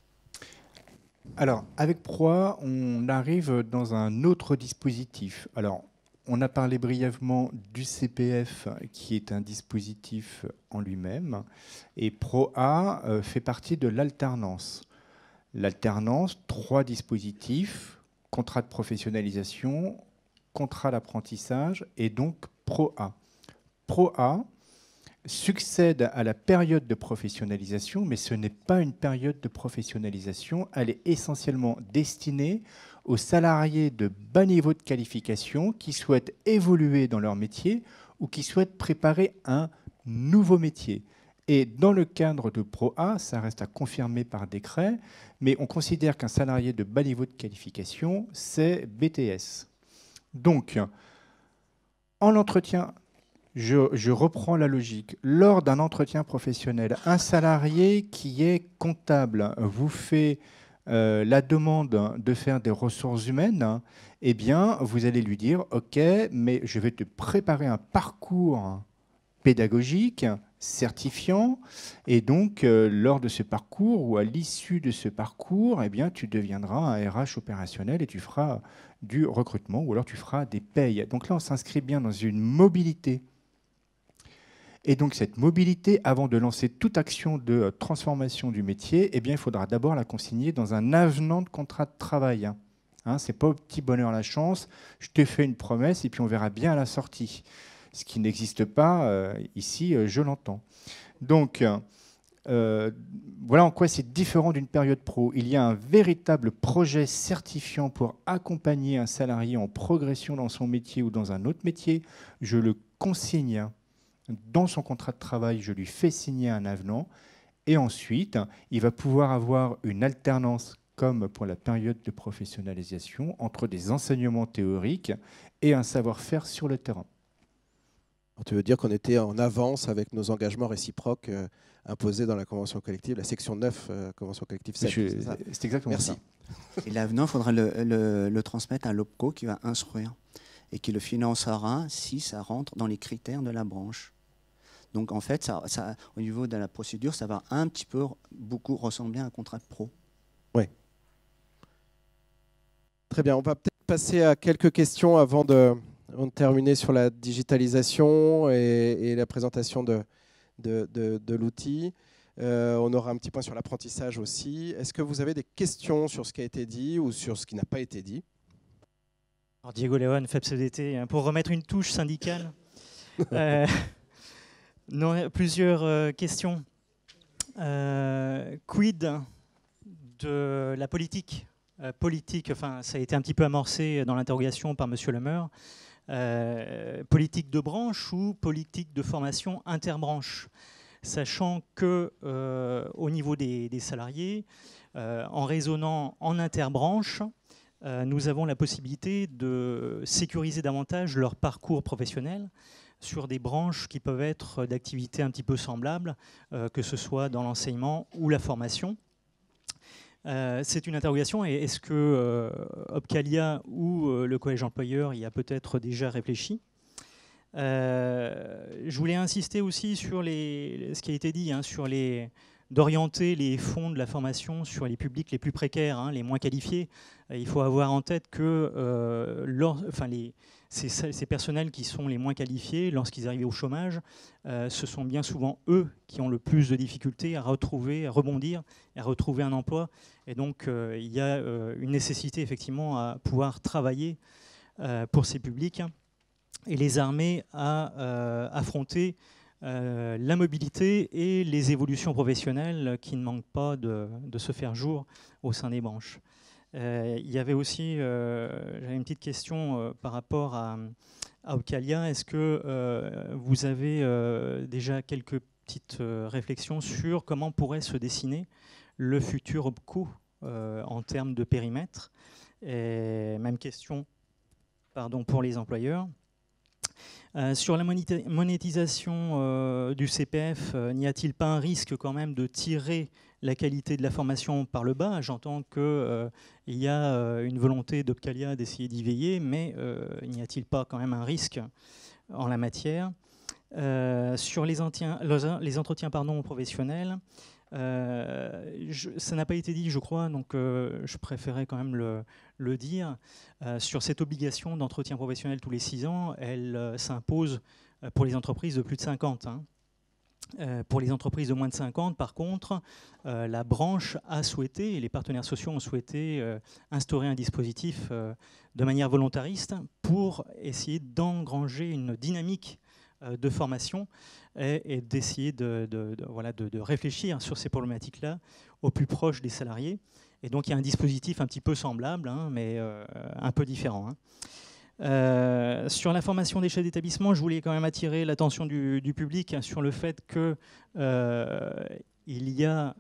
Alors, avec Pro A, on arrive dans un autre dispositif. Alors, on a parlé brièvement du C P F, qui est un dispositif en lui-même, et Pro A euh, fait partie de l'alternance. L'alternance, trois dispositifs, contrat de professionnalisation, contrat d'apprentissage et donc Pro A. Pro A succède à la période de professionnalisation, mais ce n'est pas une période de professionnalisation, elle est essentiellement destinée aux salariés de bas niveau de qualification qui souhaitent évoluer dans leur métier ou qui souhaitent préparer un nouveau métier. Et dans le cadre de Pro A, ça reste à confirmer par décret, mais on considère qu'un salarié de bas niveau de qualification, c'est B T S. Donc, en entretien, je, je reprends la logique, lors d'un entretien professionnel, un salarié qui est comptable vous fait euh, la demande de faire des ressources humaines, eh bien, vous allez lui dire, OK, mais je vais te préparer un parcours pédagogique, certifiant, et donc euh, lors de ce parcours ou à l'issue de ce parcours, eh bien, tu deviendras un R H opérationnel et tu feras du recrutement ou alors tu feras des payes. Donc là, on s'inscrit bien dans une mobilité. Et donc cette mobilité, avant de lancer toute action de transformation du métier, eh bien, il faudra d'abord la consigner dans un avenant de contrat de travail. Hein, ce n'est pas au petit bonheur la chance, je te fais une promesse et puis on verra bien à la sortie. Ce qui n'existe pas euh, ici, euh, je l'entends. Donc, euh, voilà en quoi c'est différent d'une période pro. Il y a un véritable projet certifiant pour accompagner un salarié en progression dans son métier ou dans un autre métier. Je le consigne dans son contrat de travail, je lui fais signer un avenant. Et ensuite, il va pouvoir avoir une alternance, comme pour la période de professionnalisation, entre des enseignements théoriques et un savoir-faire sur le terrain. Alors, tu veux dire qu'on était en avance avec nos engagements réciproques euh, imposés dans la convention collective, la section neuf, euh, convention collective sept. Je, c'est, c'est exactement Merci. ça. Et l'avenant, il faudra le, le, le transmettre à l'O P C O qui va instruire et qui le financera si ça rentre dans les critères de la branche. Donc en fait, ça, ça, au niveau de la procédure, ça va un petit peu beaucoup ressembler à un contrat de pro. Oui. Très bien, on va peut-être passer à quelques questions avant de... On terminer sur la digitalisation et, et la présentation de, de, de, de l'outil. Euh, on aura un petit point sur l'apprentissage aussi. Est-ce que vous avez des questions sur ce qui a été dit ou sur ce qui n'a pas été dit? Alors Diego León, F E P S E D T, pour remettre une touche syndicale. euh, non, plusieurs euh, questions. Euh, quid de la politique euh, politique, enfin, ça a été un petit peu amorcé dans l'interrogation par Monsieur Lemeur. Euh, politique de branche ou politique de formation interbranche, sachant que euh, au niveau des, des salariés, euh, en raisonnant en interbranche, euh, nous avons la possibilité de sécuriser davantage leur parcours professionnel sur des branches qui peuvent être d'activités un petit peu semblables, euh, que ce soit dans l'enseignement ou la formation. Euh, c'est une interrogation, et est-ce que euh, Opcalia ou euh, le collège employeur y a peut-être déjà réfléchi? euh, Je voulais insister aussi sur les, ce qui a été dit, hein, sur les, d'orienter les fonds de la formation sur les publics les plus précaires, hein, les moins qualifiés. Il faut avoir en tête que euh, lors, enfin les, ces, ces personnels qui sont les moins qualifiés, lorsqu'ils arrivent au chômage, euh, ce sont bien souvent eux qui ont le plus de difficultés à retrouver, à rebondir, à retrouver un emploi. Et donc, euh, il y a euh, une nécessité, effectivement, à pouvoir travailler euh, pour ces publics et les armer à euh, affronter euh, la mobilité et les évolutions professionnelles qui ne manquent pas de, de se faire jour au sein des branches. Euh, il y avait aussi, euh, j'avais une petite question euh, par rapport à, à Opcalia. Est-ce que euh, vous avez euh, déjà quelques petites euh, réflexions sur comment pourrait se dessiner le futur OPCO euh, en termes de périmètre? Et même question, pardon, pour les employeurs. Euh, sur la monétisation euh, du C P F, euh, n'y a-t-il pas un risque quand même de tirer la qualité de la formation par le bas? J'entends qu'il euh, y a euh, une volonté d'Opcalia d'essayer d'y veiller, mais euh, n'y a-t-il pas quand même un risque en la matière? euh, Sur les, entretiens, les entretiens pardon, professionnels, Euh, je, ça n'a pas été dit, je crois, donc euh, je préférais quand même le, le dire. Euh, sur cette obligation d'entretien professionnel tous les six ans, elle euh, s'impose pour les entreprises de plus de cinquante. Hein. Euh, pour les entreprises de moins de cinquante, par contre, euh, la branche a souhaité, et les partenaires sociaux ont souhaité euh, instaurer un dispositif euh, de manière volontariste pour essayer d'engranger une dynamique de formation et, et d'essayer de, de, de, voilà, de, de réfléchir sur ces problématiques-là au plus proche des salariés. Et donc il y a un dispositif un petit peu semblable, hein, mais euh, un peu différent. Hein. Euh, sur la formation des chefs d'établissement, je voulais quand même attirer l'attention du, du public sur le fait qu'il euh, y a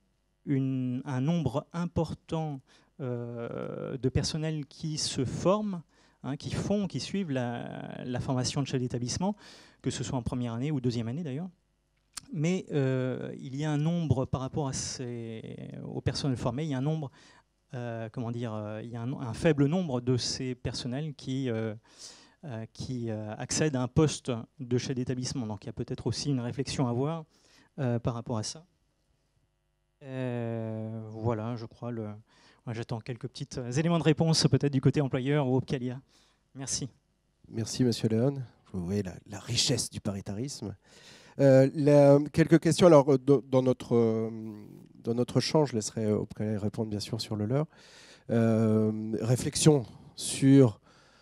une, un nombre important euh, de personnels qui se forment hein, qui font, qui suivent la, la formation de chef d'établissement, que ce soit en première année ou deuxième année d'ailleurs. Mais euh, il y a un nombre, par rapport à ces, aux personnels formés, il y a un nombre, euh, comment dire, euh, il y a un, un faible nombre de ces personnels qui, euh, euh, qui euh, accèdent à un poste de chef d'établissement. Donc il y a peut-être aussi une réflexion à avoir euh, par rapport à ça. Euh, voilà, je crois. Le... J'attends quelques petits éléments de réponse, peut-être du côté employeur ou Opcalia. Merci. Merci, Monsieur Léon. Vous voyez la, la richesse du paritarisme. Euh, la, quelques questions. Alors, dans notre, dans notre champ, je laisserai Opcalia répondre, bien sûr, sur le leur. Euh, réflexion sur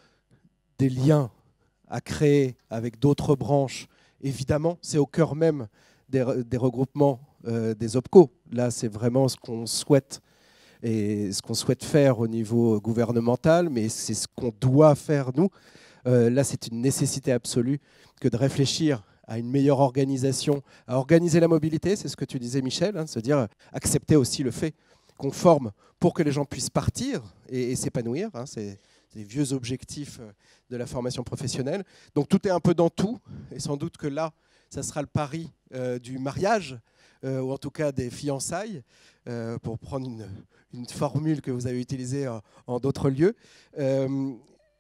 des liens à créer avec d'autres branches. Évidemment, c'est au cœur même des, des regroupements euh, des OPCO. Là, c'est vraiment ce qu'on souhaite et ce qu'on souhaite faire au niveau gouvernemental, mais c'est ce qu'on doit faire, nous. Euh, là, c'est une nécessité absolue que de réfléchir à une meilleure organisation, à organiser la mobilité, c'est ce que tu disais, Michel, hein, se dire, accepter aussi le fait qu'on forme pour que les gens puissent partir et, et s'épanouir. Hein, c'est des vieux objectifs de la formation professionnelle. Donc tout est un peu dans tout, et sans doute que là, ça sera le pari euh, du mariage, euh, ou en tout cas des fiançailles, euh, pour prendre une, une formule que vous avez utilisée en, en d'autres lieux. Euh,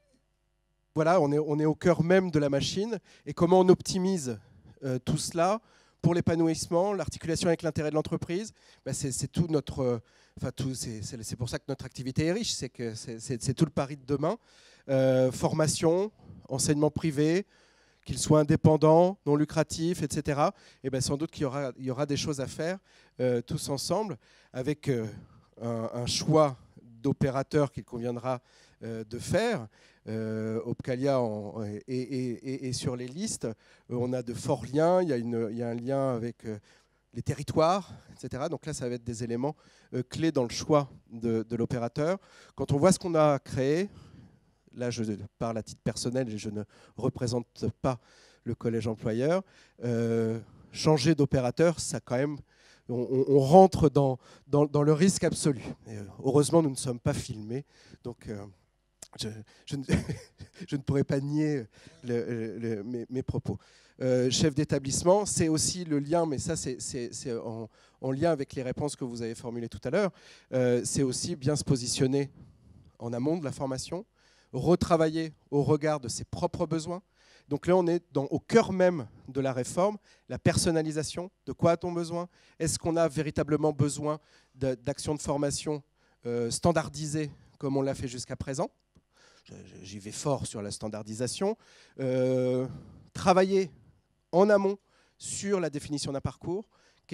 voilà, on est, on est au cœur même de la machine, et comment on optimise euh, tout cela pour l'épanouissement, l'articulation avec l'intérêt de l'entreprise, ben c'est, c'est tout notre... Euh, Enfin, tout, c'est, c'est, c'est pour ça que notre activité est riche, c'est que c'est, c'est, c'est tout le pari de demain. Euh, formation, enseignement privé, qu'il soit indépendant, non lucratif, et cetera. Et bien, sans doute qu'il y aura, il y aura des choses à faire euh, tous ensemble, avec euh, un, un choix d'opérateurs qu'il conviendra euh, de faire. Euh, Opcalia en, et, et, et, et sur les listes, euh, on a de forts liens. Il y a, une, il y a un lien avec... Euh, les territoires, et cetera. Donc là, ça va être des éléments euh, clés dans le choix de, de l'opérateur. Quand on voit ce qu'on a créé, là, je parle à titre personnel et je ne représente pas le collège employeur, euh, changer d'opérateur, ça quand même, on, on rentre dans, dans, dans le risque absolu. Et, euh, heureusement, nous ne sommes pas filmés, donc euh, je, je, ne, je ne pourrais pas nier le, le, mes, mes propos. Euh, chef d'établissement, c'est aussi le lien, mais ça c'est, c'est, c'est en, en lien avec les réponses que vous avez formulées tout à l'heure, euh, c'est aussi bien se positionner en amont de la formation, retravailler au regard de ses propres besoins. Donc là, on est dans, au cœur même de la réforme, la personnalisation. De quoi a-t-on besoin? Est-ce qu'on a véritablement besoin de, d'actions de formation euh, standardisées comme on l'a fait jusqu'à présent? J'y vais fort sur la standardisation. Euh, travailler en amont sur la définition d'un parcours.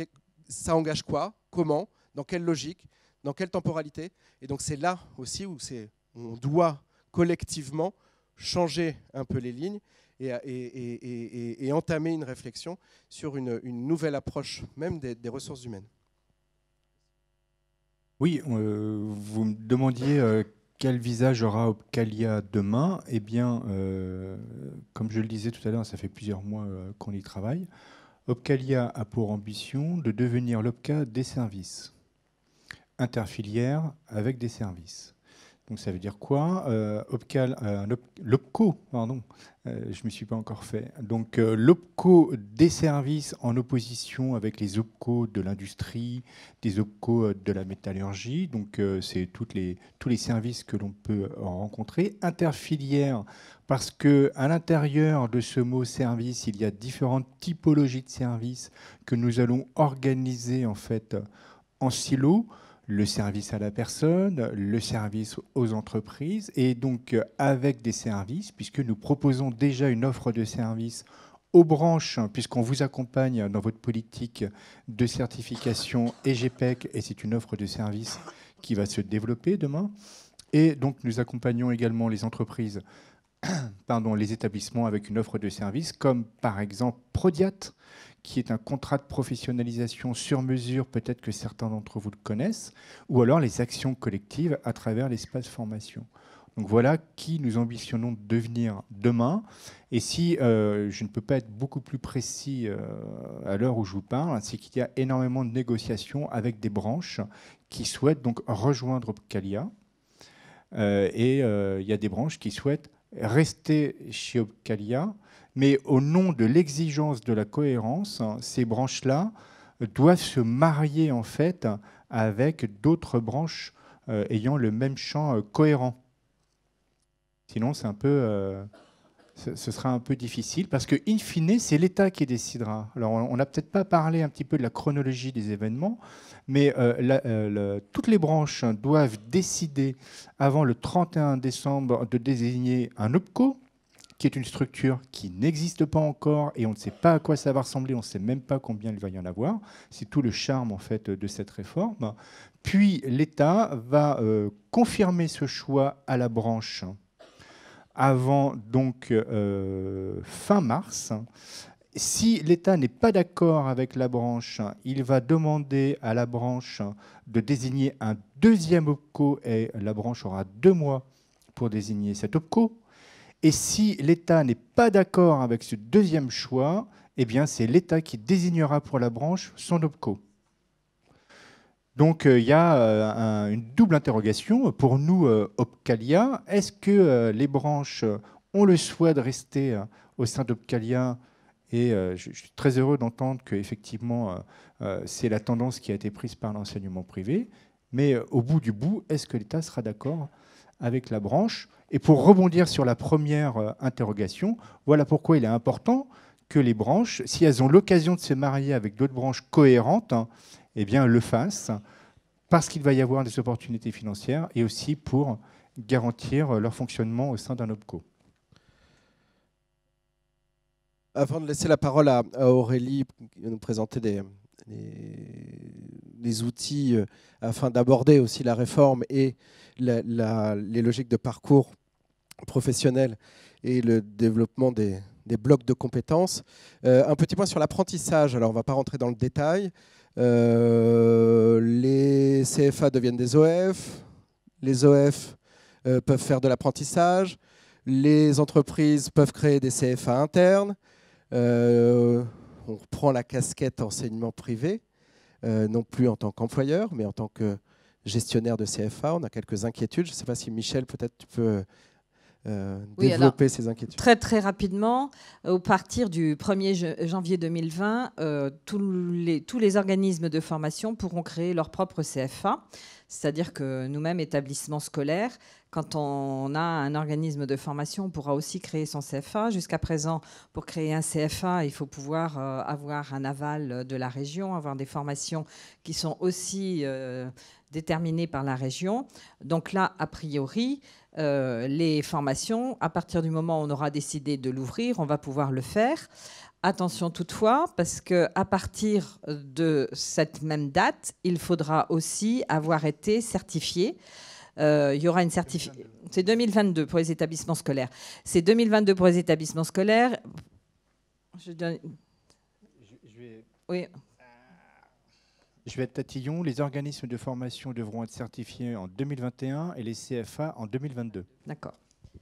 Ça engage quoi? Comment? Dans quelle logique? Dans quelle temporalité? Et donc c'est là aussi où c'est, on doit collectivement changer un peu les lignes et, et, et, et, et entamer une réflexion sur une, une nouvelle approche même des, des ressources humaines. Oui, euh, vous me demandiez euh, quel visage aura Opcalia demain. Eh bien, euh, comme je le disais tout à l'heure, ça fait plusieurs mois euh, qu'on y travaille. Opcalia a pour ambition de devenir l'Opca des services, interfilière avec des services. Donc ça veut dire quoi? euh, Opcal, euh, L'Opco, pardon, euh, je ne me suis pas encore fait. Donc euh, l'Opco des services en opposition avec les Opco de l'industrie, des Opco de la métallurgie. Donc euh, c'est toutes les, tous les services que l'on peut rencontrer. Interfilière, parce qu'à l'intérieur de ce mot service, il y a différentes typologies de services que nous allons organiser en fait en silos. Le service à la personne, le service aux entreprises, et donc avec des services, puisque nous proposons déjà une offre de services aux branches, puisqu'on vous accompagne dans votre politique de certification E G P E C, et c'est une offre de services qui va se développer demain. Et donc nous accompagnons également les entreprises, pardon, les établissements avec une offre de services, comme par exemple Prodiat, qui est un contrat de professionnalisation sur mesure, peut-être que certains d'entre vous le connaissent, ou alors les actions collectives à travers l'espace formation. Donc voilà qui nous ambitionnons de devenir demain. Et si euh, je ne peux pas être beaucoup plus précis euh, à l'heure où je vous parle, c'est qu'il y a énormément de négociations avec des branches qui souhaitent donc rejoindre Opcalia. Euh, et euh, il y a des branches qui souhaitent rester chez Opcalia, mais au nom de l'exigence de la cohérence, ces branches-là doivent se marier en fait avec d'autres branches euh, ayant le même champ euh, cohérent. Sinon, c'est un peu, euh, ce, ce sera un peu difficile parce que, in fine, c'est l'État qui décidera. Alors, on n'a peut-être pas parlé un petit peu de la chronologie des événements, mais euh, la, euh, la, toutes les branches doivent décider avant le trente et un décembre de désigner un OPCO, qui est une structure qui n'existe pas encore et on ne sait pas à quoi ça va ressembler, on ne sait même pas combien il va y en avoir. C'est tout le charme en fait de cette réforme. Puis l'État va euh, confirmer ce choix à la branche avant donc euh, fin mars. Si l'État n'est pas d'accord avec la branche, il va demander à la branche de désigner un deuxième OPCO et la branche aura deux mois pour désigner cet OPCO. Et si l'État n'est pas d'accord avec ce deuxième choix, eh bien c'est l'État qui désignera pour la branche son OPCO. Donc il euh, y a euh, un, une double interrogation pour nous, euh, Opcalia. Est-ce que euh, les branches ont le souhait de rester euh, au sein d'Opcalia? Et euh, je, je suis très heureux d'entendre qu'effectivement, euh, euh, c'est la tendance qui a été prise par l'enseignement privé. Mais euh, au bout du bout, est-ce que l'État sera d'accord avec la branche? Et pour rebondir sur la première euh, interrogation, voilà pourquoi il est important que les branches, si elles ont l'occasion de se marier avec d'autres branches cohérentes, hein, eh bien, le fassent, parce qu'il va y avoir des opportunités financières et aussi pour garantir leur fonctionnement au sein d'un OPCO. Avant de laisser la parole à, à Aurélie, qui va nous présenter les, les, les outils euh, afin d'aborder aussi la réforme et la, la, les logiques de parcours professionnel et le développement des, des blocs de compétences. Euh, un petit point sur l'apprentissage. Alors, on ne va pas rentrer dans le détail. Euh, les C F A deviennent des O F. Les O F euh, peuvent faire de l'apprentissage. Les entreprises peuvent créer des C F A internes. Euh, on reprend la casquette enseignement privé, euh, non plus en tant qu'employeur, mais en tant que gestionnaire de C F A. On a quelques inquiétudes. Je ne sais pas si Michel, peut-être tu peux euh, oui, développer alors, ces inquiétudes. Très très rapidement, au partir du premier janvier deux mille vingt, euh, tous, les, tous les organismes de formation pourront créer leur propre C F A. C'est-à-dire que nous-mêmes, établissements scolaires, quand on a un organisme de formation, on pourra aussi créer son C F A. Jusqu'à présent, pour créer un C F A, il faut pouvoir euh, avoir un aval de la région, avoir des formations qui sont aussi euh, déterminées par la région. Donc là, a priori, euh, les formations, à partir du moment où on aura décidé de l'ouvrir, on va pouvoir le faire. Attention toutefois, parce qu'à partir de cette même date, il faudra aussi avoir été certifié. Euh, il y aura une certification. C'est deux mille vingt-deux pour les établissements scolaires. C'est deux mille vingt-deux pour les établissements scolaires. Je, donne... je, je vais... Oui. Je vais être tatillon. Les organismes de formation devront être certifiés en deux mille vingt et un et les C F A en deux mille vingt-deux. D'accord.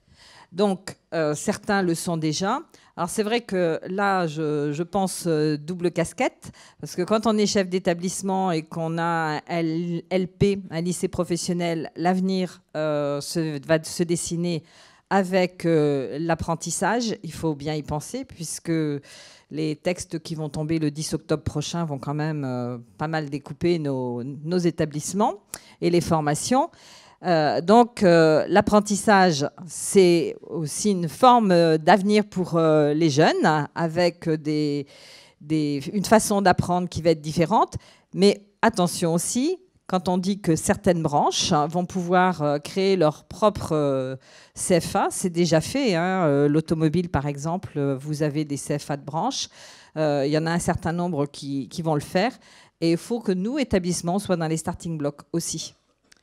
Donc, euh, certains le sont déjà. Alors, c'est vrai que là, je, je pense euh, double casquette, parce que quand on est chef d'établissement et qu'on a un L P, un lycée professionnel, l'avenir euh, se, va se dessiner avec euh, l'apprentissage. Il faut bien y penser, puisque les textes qui vont tomber le dix octobre prochain vont quand même euh, pas mal découper nos, nos établissements et les formations. Euh, donc euh, l'apprentissage, c'est aussi une forme d'avenir pour euh, les jeunes, avec des, des, une façon d'apprendre qui va être différente. Mais attention aussi, quand on dit que certaines branches vont pouvoir euh, créer leur propre euh, C F A, c'est déjà fait. Hein. Euh, L'automobile, par exemple, vous avez des C F A de branche. Euh, il y en a un certain nombre qui, qui vont le faire. Et il faut que nous, établissements, soient dans les starting blocks aussi.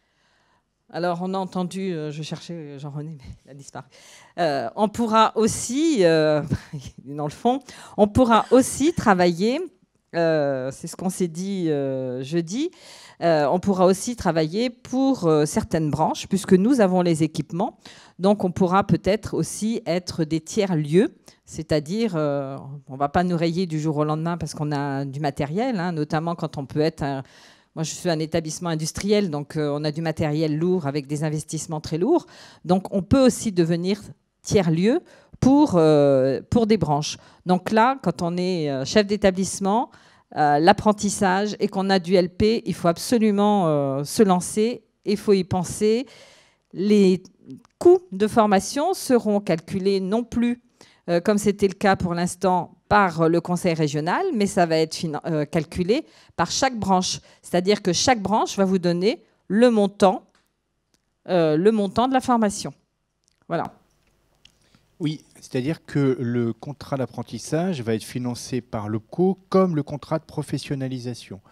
Alors, on a entendu, euh, je cherchais Jean-René, mais il a disparu. Euh, on pourra aussi, euh, dans le fond, on pourra aussi travailler, euh, c'est ce qu'on s'est dit euh, jeudi, euh, on pourra aussi travailler pour euh, certaines branches, puisque nous avons les équipements. Donc, on pourra peut-être aussi être des tiers-lieux, c'est-à-dire, euh, on ne va pas nous rayer du jour au lendemain parce qu'on a du matériel, hein, notamment quand on peut être... Un, Moi, je suis un établissement industriel, donc euh, on a du matériel lourd avec des investissements très lourds. Donc, on peut aussi devenir tiers-lieux pour, euh, pour des branches. Donc là, quand on est euh, chef d'établissement, euh, l'apprentissage et qu'on a du L P, il faut absolument euh, se lancer, il faut y penser. Les coûts de formation seront calculés non plus, euh, comme c'était le cas pour l'instant, par le conseil régional, mais ça va être euh, calculé par chaque branche. C'est-à-dire que chaque branche va vous donner le montant, euh, le montant de la formation. Voilà. Oui, c'est-à-dire que le contrat d'apprentissage va être financé par l'OPCO comme le contrat de professionnalisation.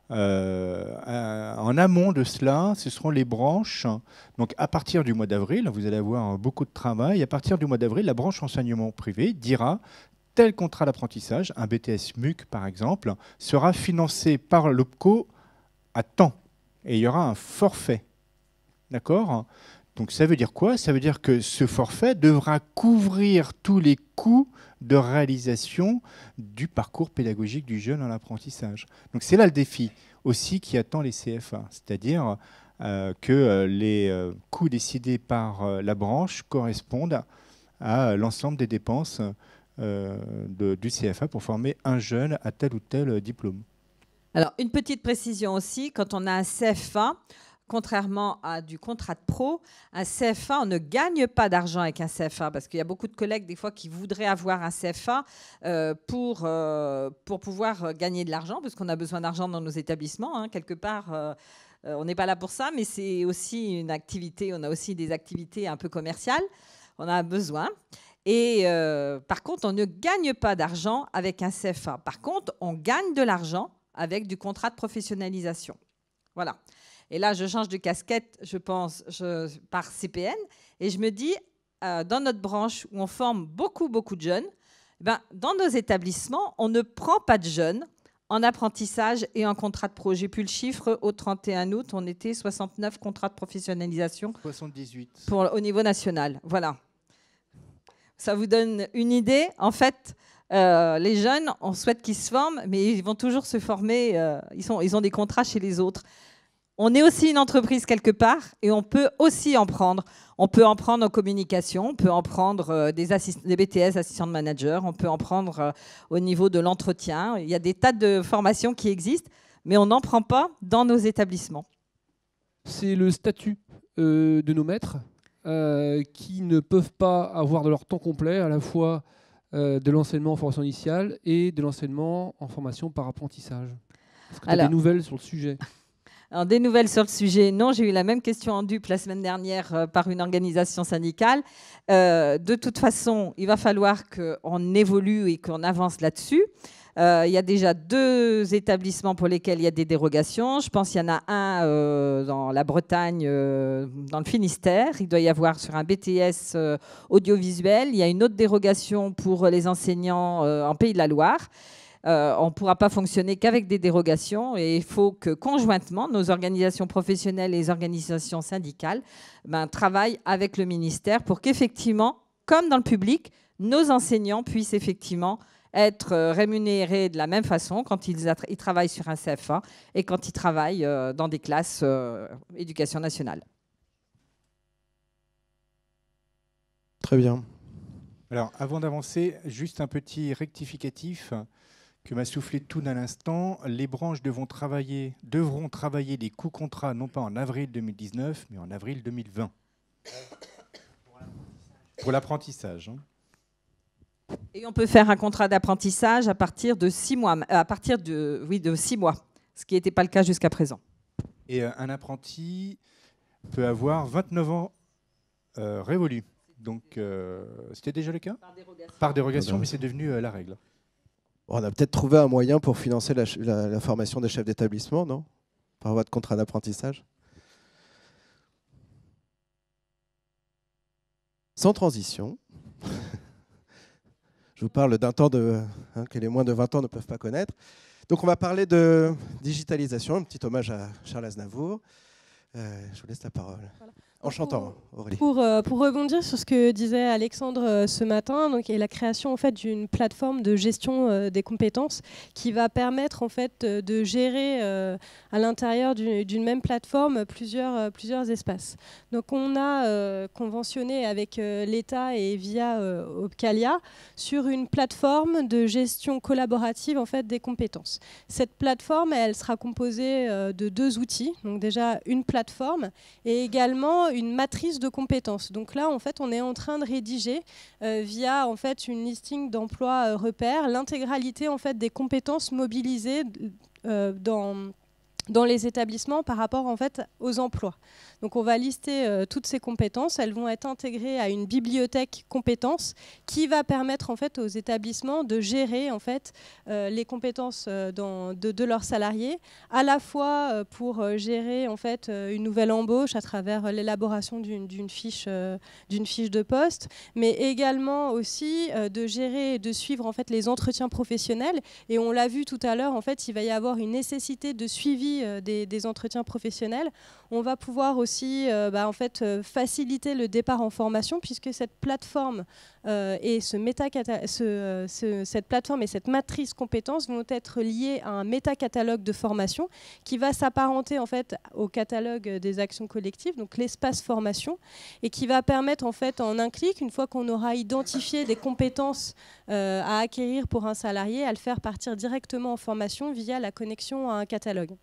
Euh, en amont de cela, ce seront les branches. Donc à partir du mois d'avril, vous allez avoir beaucoup de travail. À partir du mois d'avril, la branche enseignement privé dira tel contrat d'apprentissage, un B T S M U C par exemple, sera financé par l'OPCO à temps. Et il y aura un forfait. D'accord ? Donc ça veut dire quoi? Ça veut dire que ce forfait devra couvrir tous les coûts de réalisation du parcours pédagogique du jeune en apprentissage. Donc c'est là le défi aussi qui attend les C F A, c'est-à-dire euh, que euh, les euh, coûts décidés par euh, la branche correspondent à l'ensemble des dépenses euh, de, du C F A pour former un jeune à tel ou tel diplôme. Alors une petite précision aussi, quand on a un C F A, contrairement à du contrat de pro, un C F A, on ne gagne pas d'argent avec un C F A, parce qu'il y a beaucoup de collègues des fois qui voudraient avoir un C F A euh, pour, euh, pour pouvoir gagner de l'argent, parce qu'on a besoin d'argent dans nos établissements, hein, quelque part. Euh, on n'est pas là pour ça, mais c'est aussi une activité, on a aussi des activités un peu commerciales, on a besoin. Et euh, par contre, on ne gagne pas d'argent avec un C F A. Par contre, on gagne de l'argent avec du contrat de professionnalisation. Voilà. Et là, je change de casquette, je pense, je, par C P N, et je me dis, euh, dans notre branche où on forme beaucoup, beaucoup de jeunes, ben, dans nos établissements, on ne prend pas de jeunes en apprentissage et en contrat de pro. J'ai plus le chiffre, au trente et un août, on était soixante-neuf contrats de professionnalisation soixante-dix-huit. Pour, au niveau national. Voilà. Ça vous donne une idée. En fait, euh, les jeunes, on souhaite qu'ils se forment, mais ils vont toujours se former, euh, ils, sont, ils ont des contrats chez les autres. On est aussi une entreprise quelque part et on peut aussi en prendre. On peut en prendre en communication, on peut en prendre euh, des, des B T S, assistants de manager, on peut en prendre euh, au niveau de l'entretien. Il y a des tas de formations qui existent, mais on n'en prend pas dans nos établissements. C'est le statut euh, de nos maîtres euh, qui ne peuvent pas avoir de leur temps complet à la fois euh, de l'enseignement en formation initiale et de l'enseignement en formation par apprentissage. Est-ce que tu as des nouvelles sur le sujet ? Alors, des nouvelles sur le sujet, non, j'ai eu la même question en dupe la semaine dernière euh, par une organisation syndicale. Euh, de toute façon, il va falloir qu'on évolue et qu'on avance là-dessus. Euh, il y a déjà deux établissements pour lesquels il y a des dérogations. Je pense qu'il y en a un euh, dans la Bretagne, euh, dans le Finistère. Il doit y avoir sur un B T S euh, audiovisuel. Il y a une autre dérogation pour les enseignants euh, en Pays de la Loire. Euh, on ne pourra pas fonctionner qu'avec des dérogations et il faut que conjointement, nos organisations professionnelles et les organisations syndicales ben, travaillent avec le ministère pour qu'effectivement, comme dans le public, nos enseignants puissent effectivement être rémunérés de la même façon quand ils, ils travaillent sur un C F A et quand ils travaillent euh, dans des classes euh, éducation nationale. Très bien. Alors, avant d'avancer, juste un petit rectificatif que m'a soufflé tout à l'instant. Les branches devront travailler, devront travailler les coûts contrats non pas en avril deux mille dix-neuf, mais en avril deux mille vingt. Pour l'apprentissage. Hein. Et on peut faire un contrat d'apprentissage à partir de six mois, à partir de, oui, de six mois, ce qui n'était pas le cas jusqu'à présent. Et euh, un apprenti peut avoir vingt-neuf ans euh, révolus. Donc, euh, c'était déjà le cas ? Par dérogation. Par dérogation, mais c'est devenu euh, la règle. On a peut-être trouvé un moyen pour financer la, la, la formation des chefs d'établissement, non? Par voie de contrat d'apprentissage. Sans transition, je vous parle d'un temps de, hein, que les moins de vingt ans ne peuvent pas connaître. Donc on va parler de digitalisation, un petit hommage à Charles Aznavour. Euh, je vous laisse la parole. Voilà. En chantant, Aurélie. Pour, euh, pour rebondir sur ce que disait Alexandre euh, ce matin, donc, et la création en fait, d'une plateforme de gestion euh, des compétences qui va permettre en fait, euh, de gérer euh, à l'intérieur d'une, d'une même plateforme plusieurs, euh, plusieurs espaces. Donc on a euh, conventionné avec euh, l'État et via euh, Opcalia sur une plateforme de gestion collaborative en fait, des compétences. Cette plateforme, elle sera composée euh, de deux outils. Donc déjà une plateforme et également une matrice de compétences. Donc là, en fait, on est en train de rédiger euh, via en fait une listing d'emplois euh, repères l'intégralité en fait des compétences mobilisées euh, dans dans les établissements par rapport en fait aux emplois. Donc on va lister euh, toutes ces compétences, elles vont être intégrées à une bibliothèque compétences qui va permettre en fait aux établissements de gérer en fait euh, les compétences euh, dans, de, de leurs salariés, à la fois euh, pour euh, gérer en fait euh, une nouvelle embauche à travers euh, l'élaboration d'une, d'une fiche euh, d'une fiche de poste, mais également aussi euh, de gérer et de suivre en fait les entretiens professionnels. Et on l'a vu tout à l'heure, en fait, il va y avoir une nécessité de suivi euh, des, des entretiens professionnels. On va pouvoir aussi euh, bah, en fait, euh, faciliter le départ en formation, puisque cette plateforme euh, et ce métacata- ce, ce, cette plateforme et cette matrice compétences vont être liées à un métacatalogue de formation qui va s'apparenter en fait au catalogue des actions collectives, donc l'espace formation, et qui va permettre en fait en un clic, une fois qu'on aura identifié des compétences euh, à acquérir pour un salarié, à le faire partir directement en formation via la connexion à un catalogue.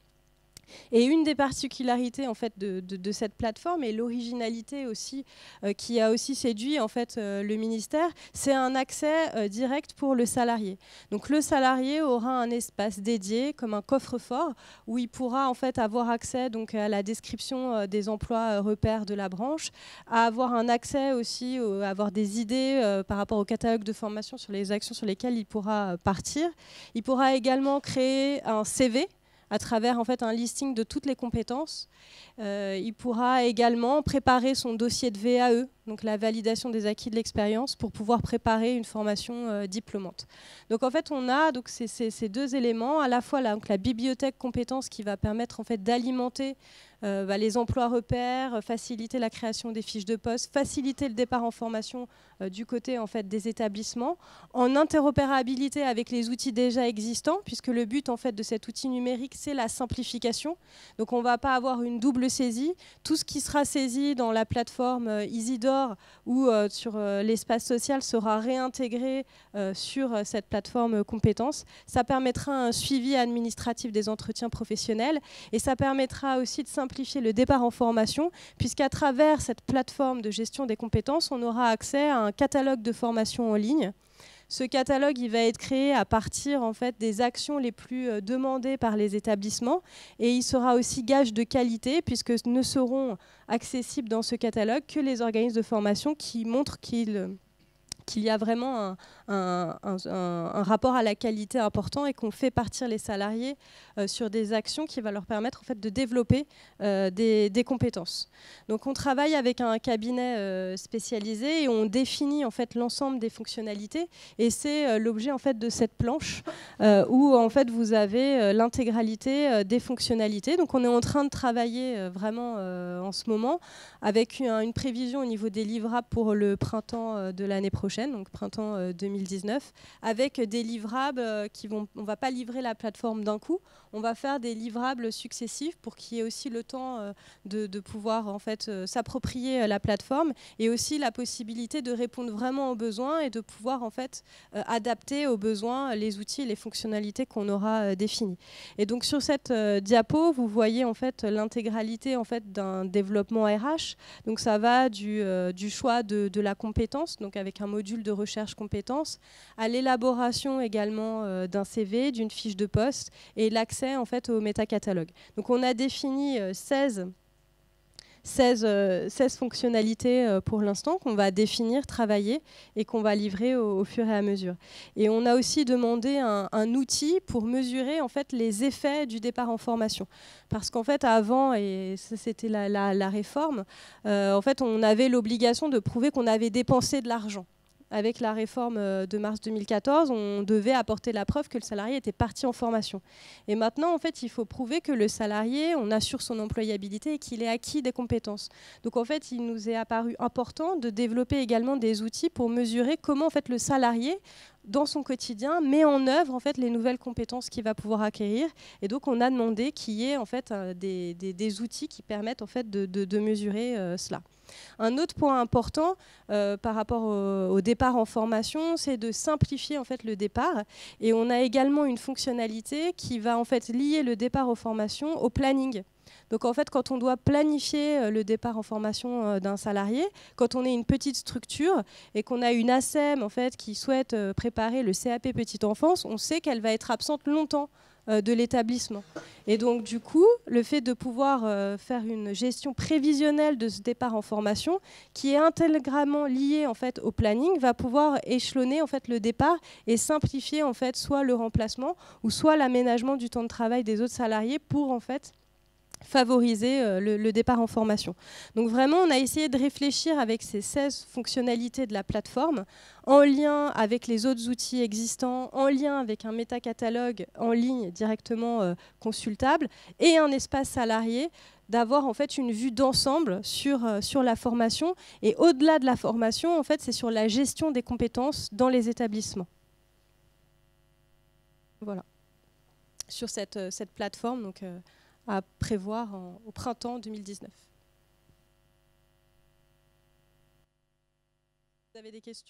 Et une des particularités en fait de, de, de cette plateforme et l'originalité aussi euh, qui a aussi séduit en fait euh, le ministère, c'est un accès euh, direct pour le salarié. Donc le salarié aura un espace dédié comme un coffre-fort où il pourra en fait avoir accès donc à la description euh, des emplois euh, repères de la branche, à avoir un accès aussi au, à avoir des idées euh, par rapport au catalogue de formation sur les actions sur lesquelles il pourra euh, partir. Il pourra également créer un C V à travers en fait un listing de toutes les compétences. Euh, il pourra également préparer son dossier de V A E, donc la validation des acquis de l'expérience, pour pouvoir préparer une formation euh, diplômante. Donc en fait, on a donc ces, ces, ces deux éléments, à la fois la, donc la bibliothèque compétences qui va permettre en fait d'alimenter euh, bah, les emplois repères, euh, faciliter la création des fiches de poste, faciliter le départ en formation euh, du côté en fait des établissements, en interopérabilité avec les outils déjà existants, puisque le but en fait de cet outil numérique, c'est la simplification. Donc on ne va pas avoir une double saisie. Tout ce qui sera saisi dans la plateforme euh, Isidore ou euh, sur euh, l'espace social sera réintégré euh, sur euh, cette plateforme euh, compétences. Ça permettra un suivi administratif des entretiens professionnels et ça permettra aussi de simplifier le départ en formation, puisqu'à travers cette plateforme de gestion des compétences, on aura accès à un catalogue de formation en ligne. Ce catalogue, il va être créé à partir en fait, des actions les plus euh, demandées par les établissements et il sera aussi gage de qualité puisque ne seront accessibles dans ce catalogue que les organismes de formation qui montrent qu'ils... qu'il y a vraiment un, un, un, un rapport à la qualité important et qu'on fait partir les salariés euh, sur des actions qui va leur permettre en fait, de développer euh, des, des compétences. Donc on travaille avec un cabinet euh, spécialisé et on définit en fait, l'ensemble des fonctionnalités et c'est euh, l'objet en fait, de cette planche euh, où en fait, vous avez euh, l'intégralité euh, des fonctionnalités. Donc on est en train de travailler euh, vraiment euh, en ce moment avec une, une prévision au niveau des livrables pour le printemps euh, de l'année prochaine, donc printemps euh, deux mille dix-neuf, avec des livrables euh, qui vont, on ne va pas livrer la plateforme d'un coup, on va faire des livrables successifs pour qu'il y ait aussi le temps euh, de, de pouvoir en fait euh, s'approprier euh, la plateforme et aussi la possibilité de répondre vraiment aux besoins et de pouvoir en fait euh, adapter aux besoins les outils et les fonctionnalités qu'on aura euh, définis. Et donc sur cette euh, diapo, vous voyez en fait l'intégralité en fait d'un développement R H. Donc ça va du, euh, du choix de, de la compétence, donc avec un module de recherche compétences, à l'élaboration également euh, d'un C V, d'une fiche de poste et l'accès en fait au métacatalogue. Donc on a défini euh, seize, seize, euh, seize fonctionnalités euh, pour l'instant qu'on va définir, travailler et qu'on va livrer au, au fur et à mesure. Et on a aussi demandé un, un outil pour mesurer en fait les effets du départ en formation. Parce qu'en fait avant, et ça, c'était la, la, la réforme, euh, en fait on avait l'obligation de prouver qu'on avait dépensé de l'argent. avec la réforme de mars deux mille quatorze, on devait apporter la preuve que le salarié était parti en formation. Et maintenant, en fait, il faut prouver que le salarié, on assure son employabilité et qu'il ait acquis des compétences. Donc, en fait, il nous est apparu important de développer également des outils pour mesurer comment, en fait, le salarié, dans son quotidien, met en œuvre en fait les nouvelles compétences qu'il va pouvoir acquérir. Et donc, on a demandé qu'il y ait en fait euh, des, des, des outils qui permettent en fait de, de, de mesurer euh, cela. Un autre point important euh, par rapport au, au départ en formation, c'est de simplifier en fait le départ. Et on a également une fonctionnalité qui va en fait lier le départ aux formations au planning. Donc en fait, quand on doit planifier le départ en formation d'un salarié, quand on est une petite structure et qu'on a une A S E M en fait, qui souhaite préparer le C A P petite enfance, on sait qu'elle va être absente longtemps de l'établissement. Et donc du coup, le fait de pouvoir faire une gestion prévisionnelle de ce départ en formation, qui est intégralement lié en fait au planning, va pouvoir échelonner en fait le départ et simplifier en fait soit le remplacement ou soit l'aménagement du temps de travail des autres salariés pour en fait favoriser euh, le, le départ en formation. Donc vraiment, on a essayé de réfléchir avec ces seize fonctionnalités de la plateforme, en lien avec les autres outils existants, en lien avec un métacatalogue en ligne directement euh, consultable et un espace salarié, d'avoir en fait une vue d'ensemble sur, euh, sur la formation. Et au-delà de la formation, en fait, c'est sur la gestion des compétences dans les établissements. Voilà. Sur cette, euh, cette plateforme, donc, euh, à prévoir en, au printemps deux mille dix-neuf. Vous avez des questions ?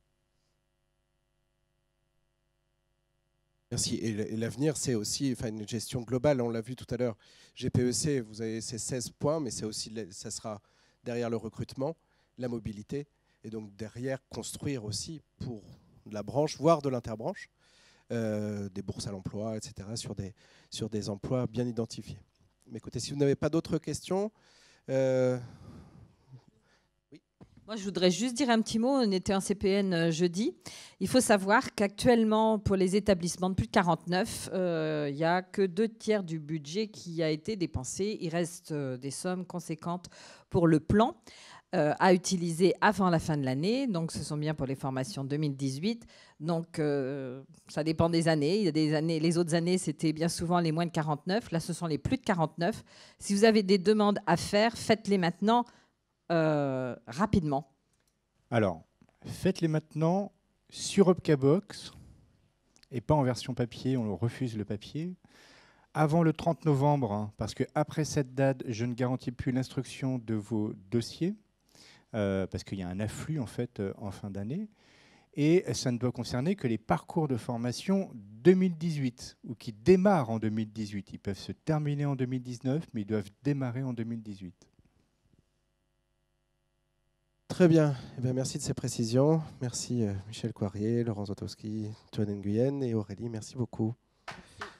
Merci. Et l'avenir, c'est aussi enfin, une gestion globale. On l'a vu tout à l'heure. G P E C, vous avez ces seize points, mais c'est aussi, ça sera derrière le recrutement, la mobilité, et donc derrière construire aussi pour la branche, voire de l'interbranche, euh, des bourses à l'emploi, et cetera, sur des, sur des emplois bien identifiés. Mais écoutez, si vous n'avez pas d'autres questions... Euh... Oui. Moi, je voudrais juste dire un petit mot. On était en C P N jeudi. Il faut savoir qu'actuellement, pour les établissements de plus de quarante-neuf, euh, il n'y a que deux tiers du budget qui a été dépensé. Il reste euh, des sommes conséquentes pour le plan euh, à utiliser avant la fin de l'année. Donc, ce sont bien pour les formations deux mille dix-huit. Donc, euh, ça dépend des années. Il y a des années. Les autres années, c'était bien souvent les moins de quarante-neuf. Là, ce sont les plus de quarante-neuf. Si vous avez des demandes à faire, faites-les maintenant. Euh, rapidement. Alors, faites-les maintenant sur Upcabox et pas en version papier, on refuse le papier. Avant le trente novembre, hein, parce qu'après cette date, je ne garantis plus l'instruction de vos dossiers, euh, parce qu'il y a un afflux en fait euh, en fin d'année. Et ça ne doit concerner que les parcours de formation deux mille dix-huit, ou qui démarrent en deux mille dix-huit. Ils peuvent se terminer en deux mille dix-neuf, mais ils doivent démarrer en deux mille dix-huit. Très bien. Eh bien. Merci de ces précisions. Merci euh, Michel Coirier, Laurent Zotowski, Joanne Nguyen et Aurélie. Merci beaucoup. Merci.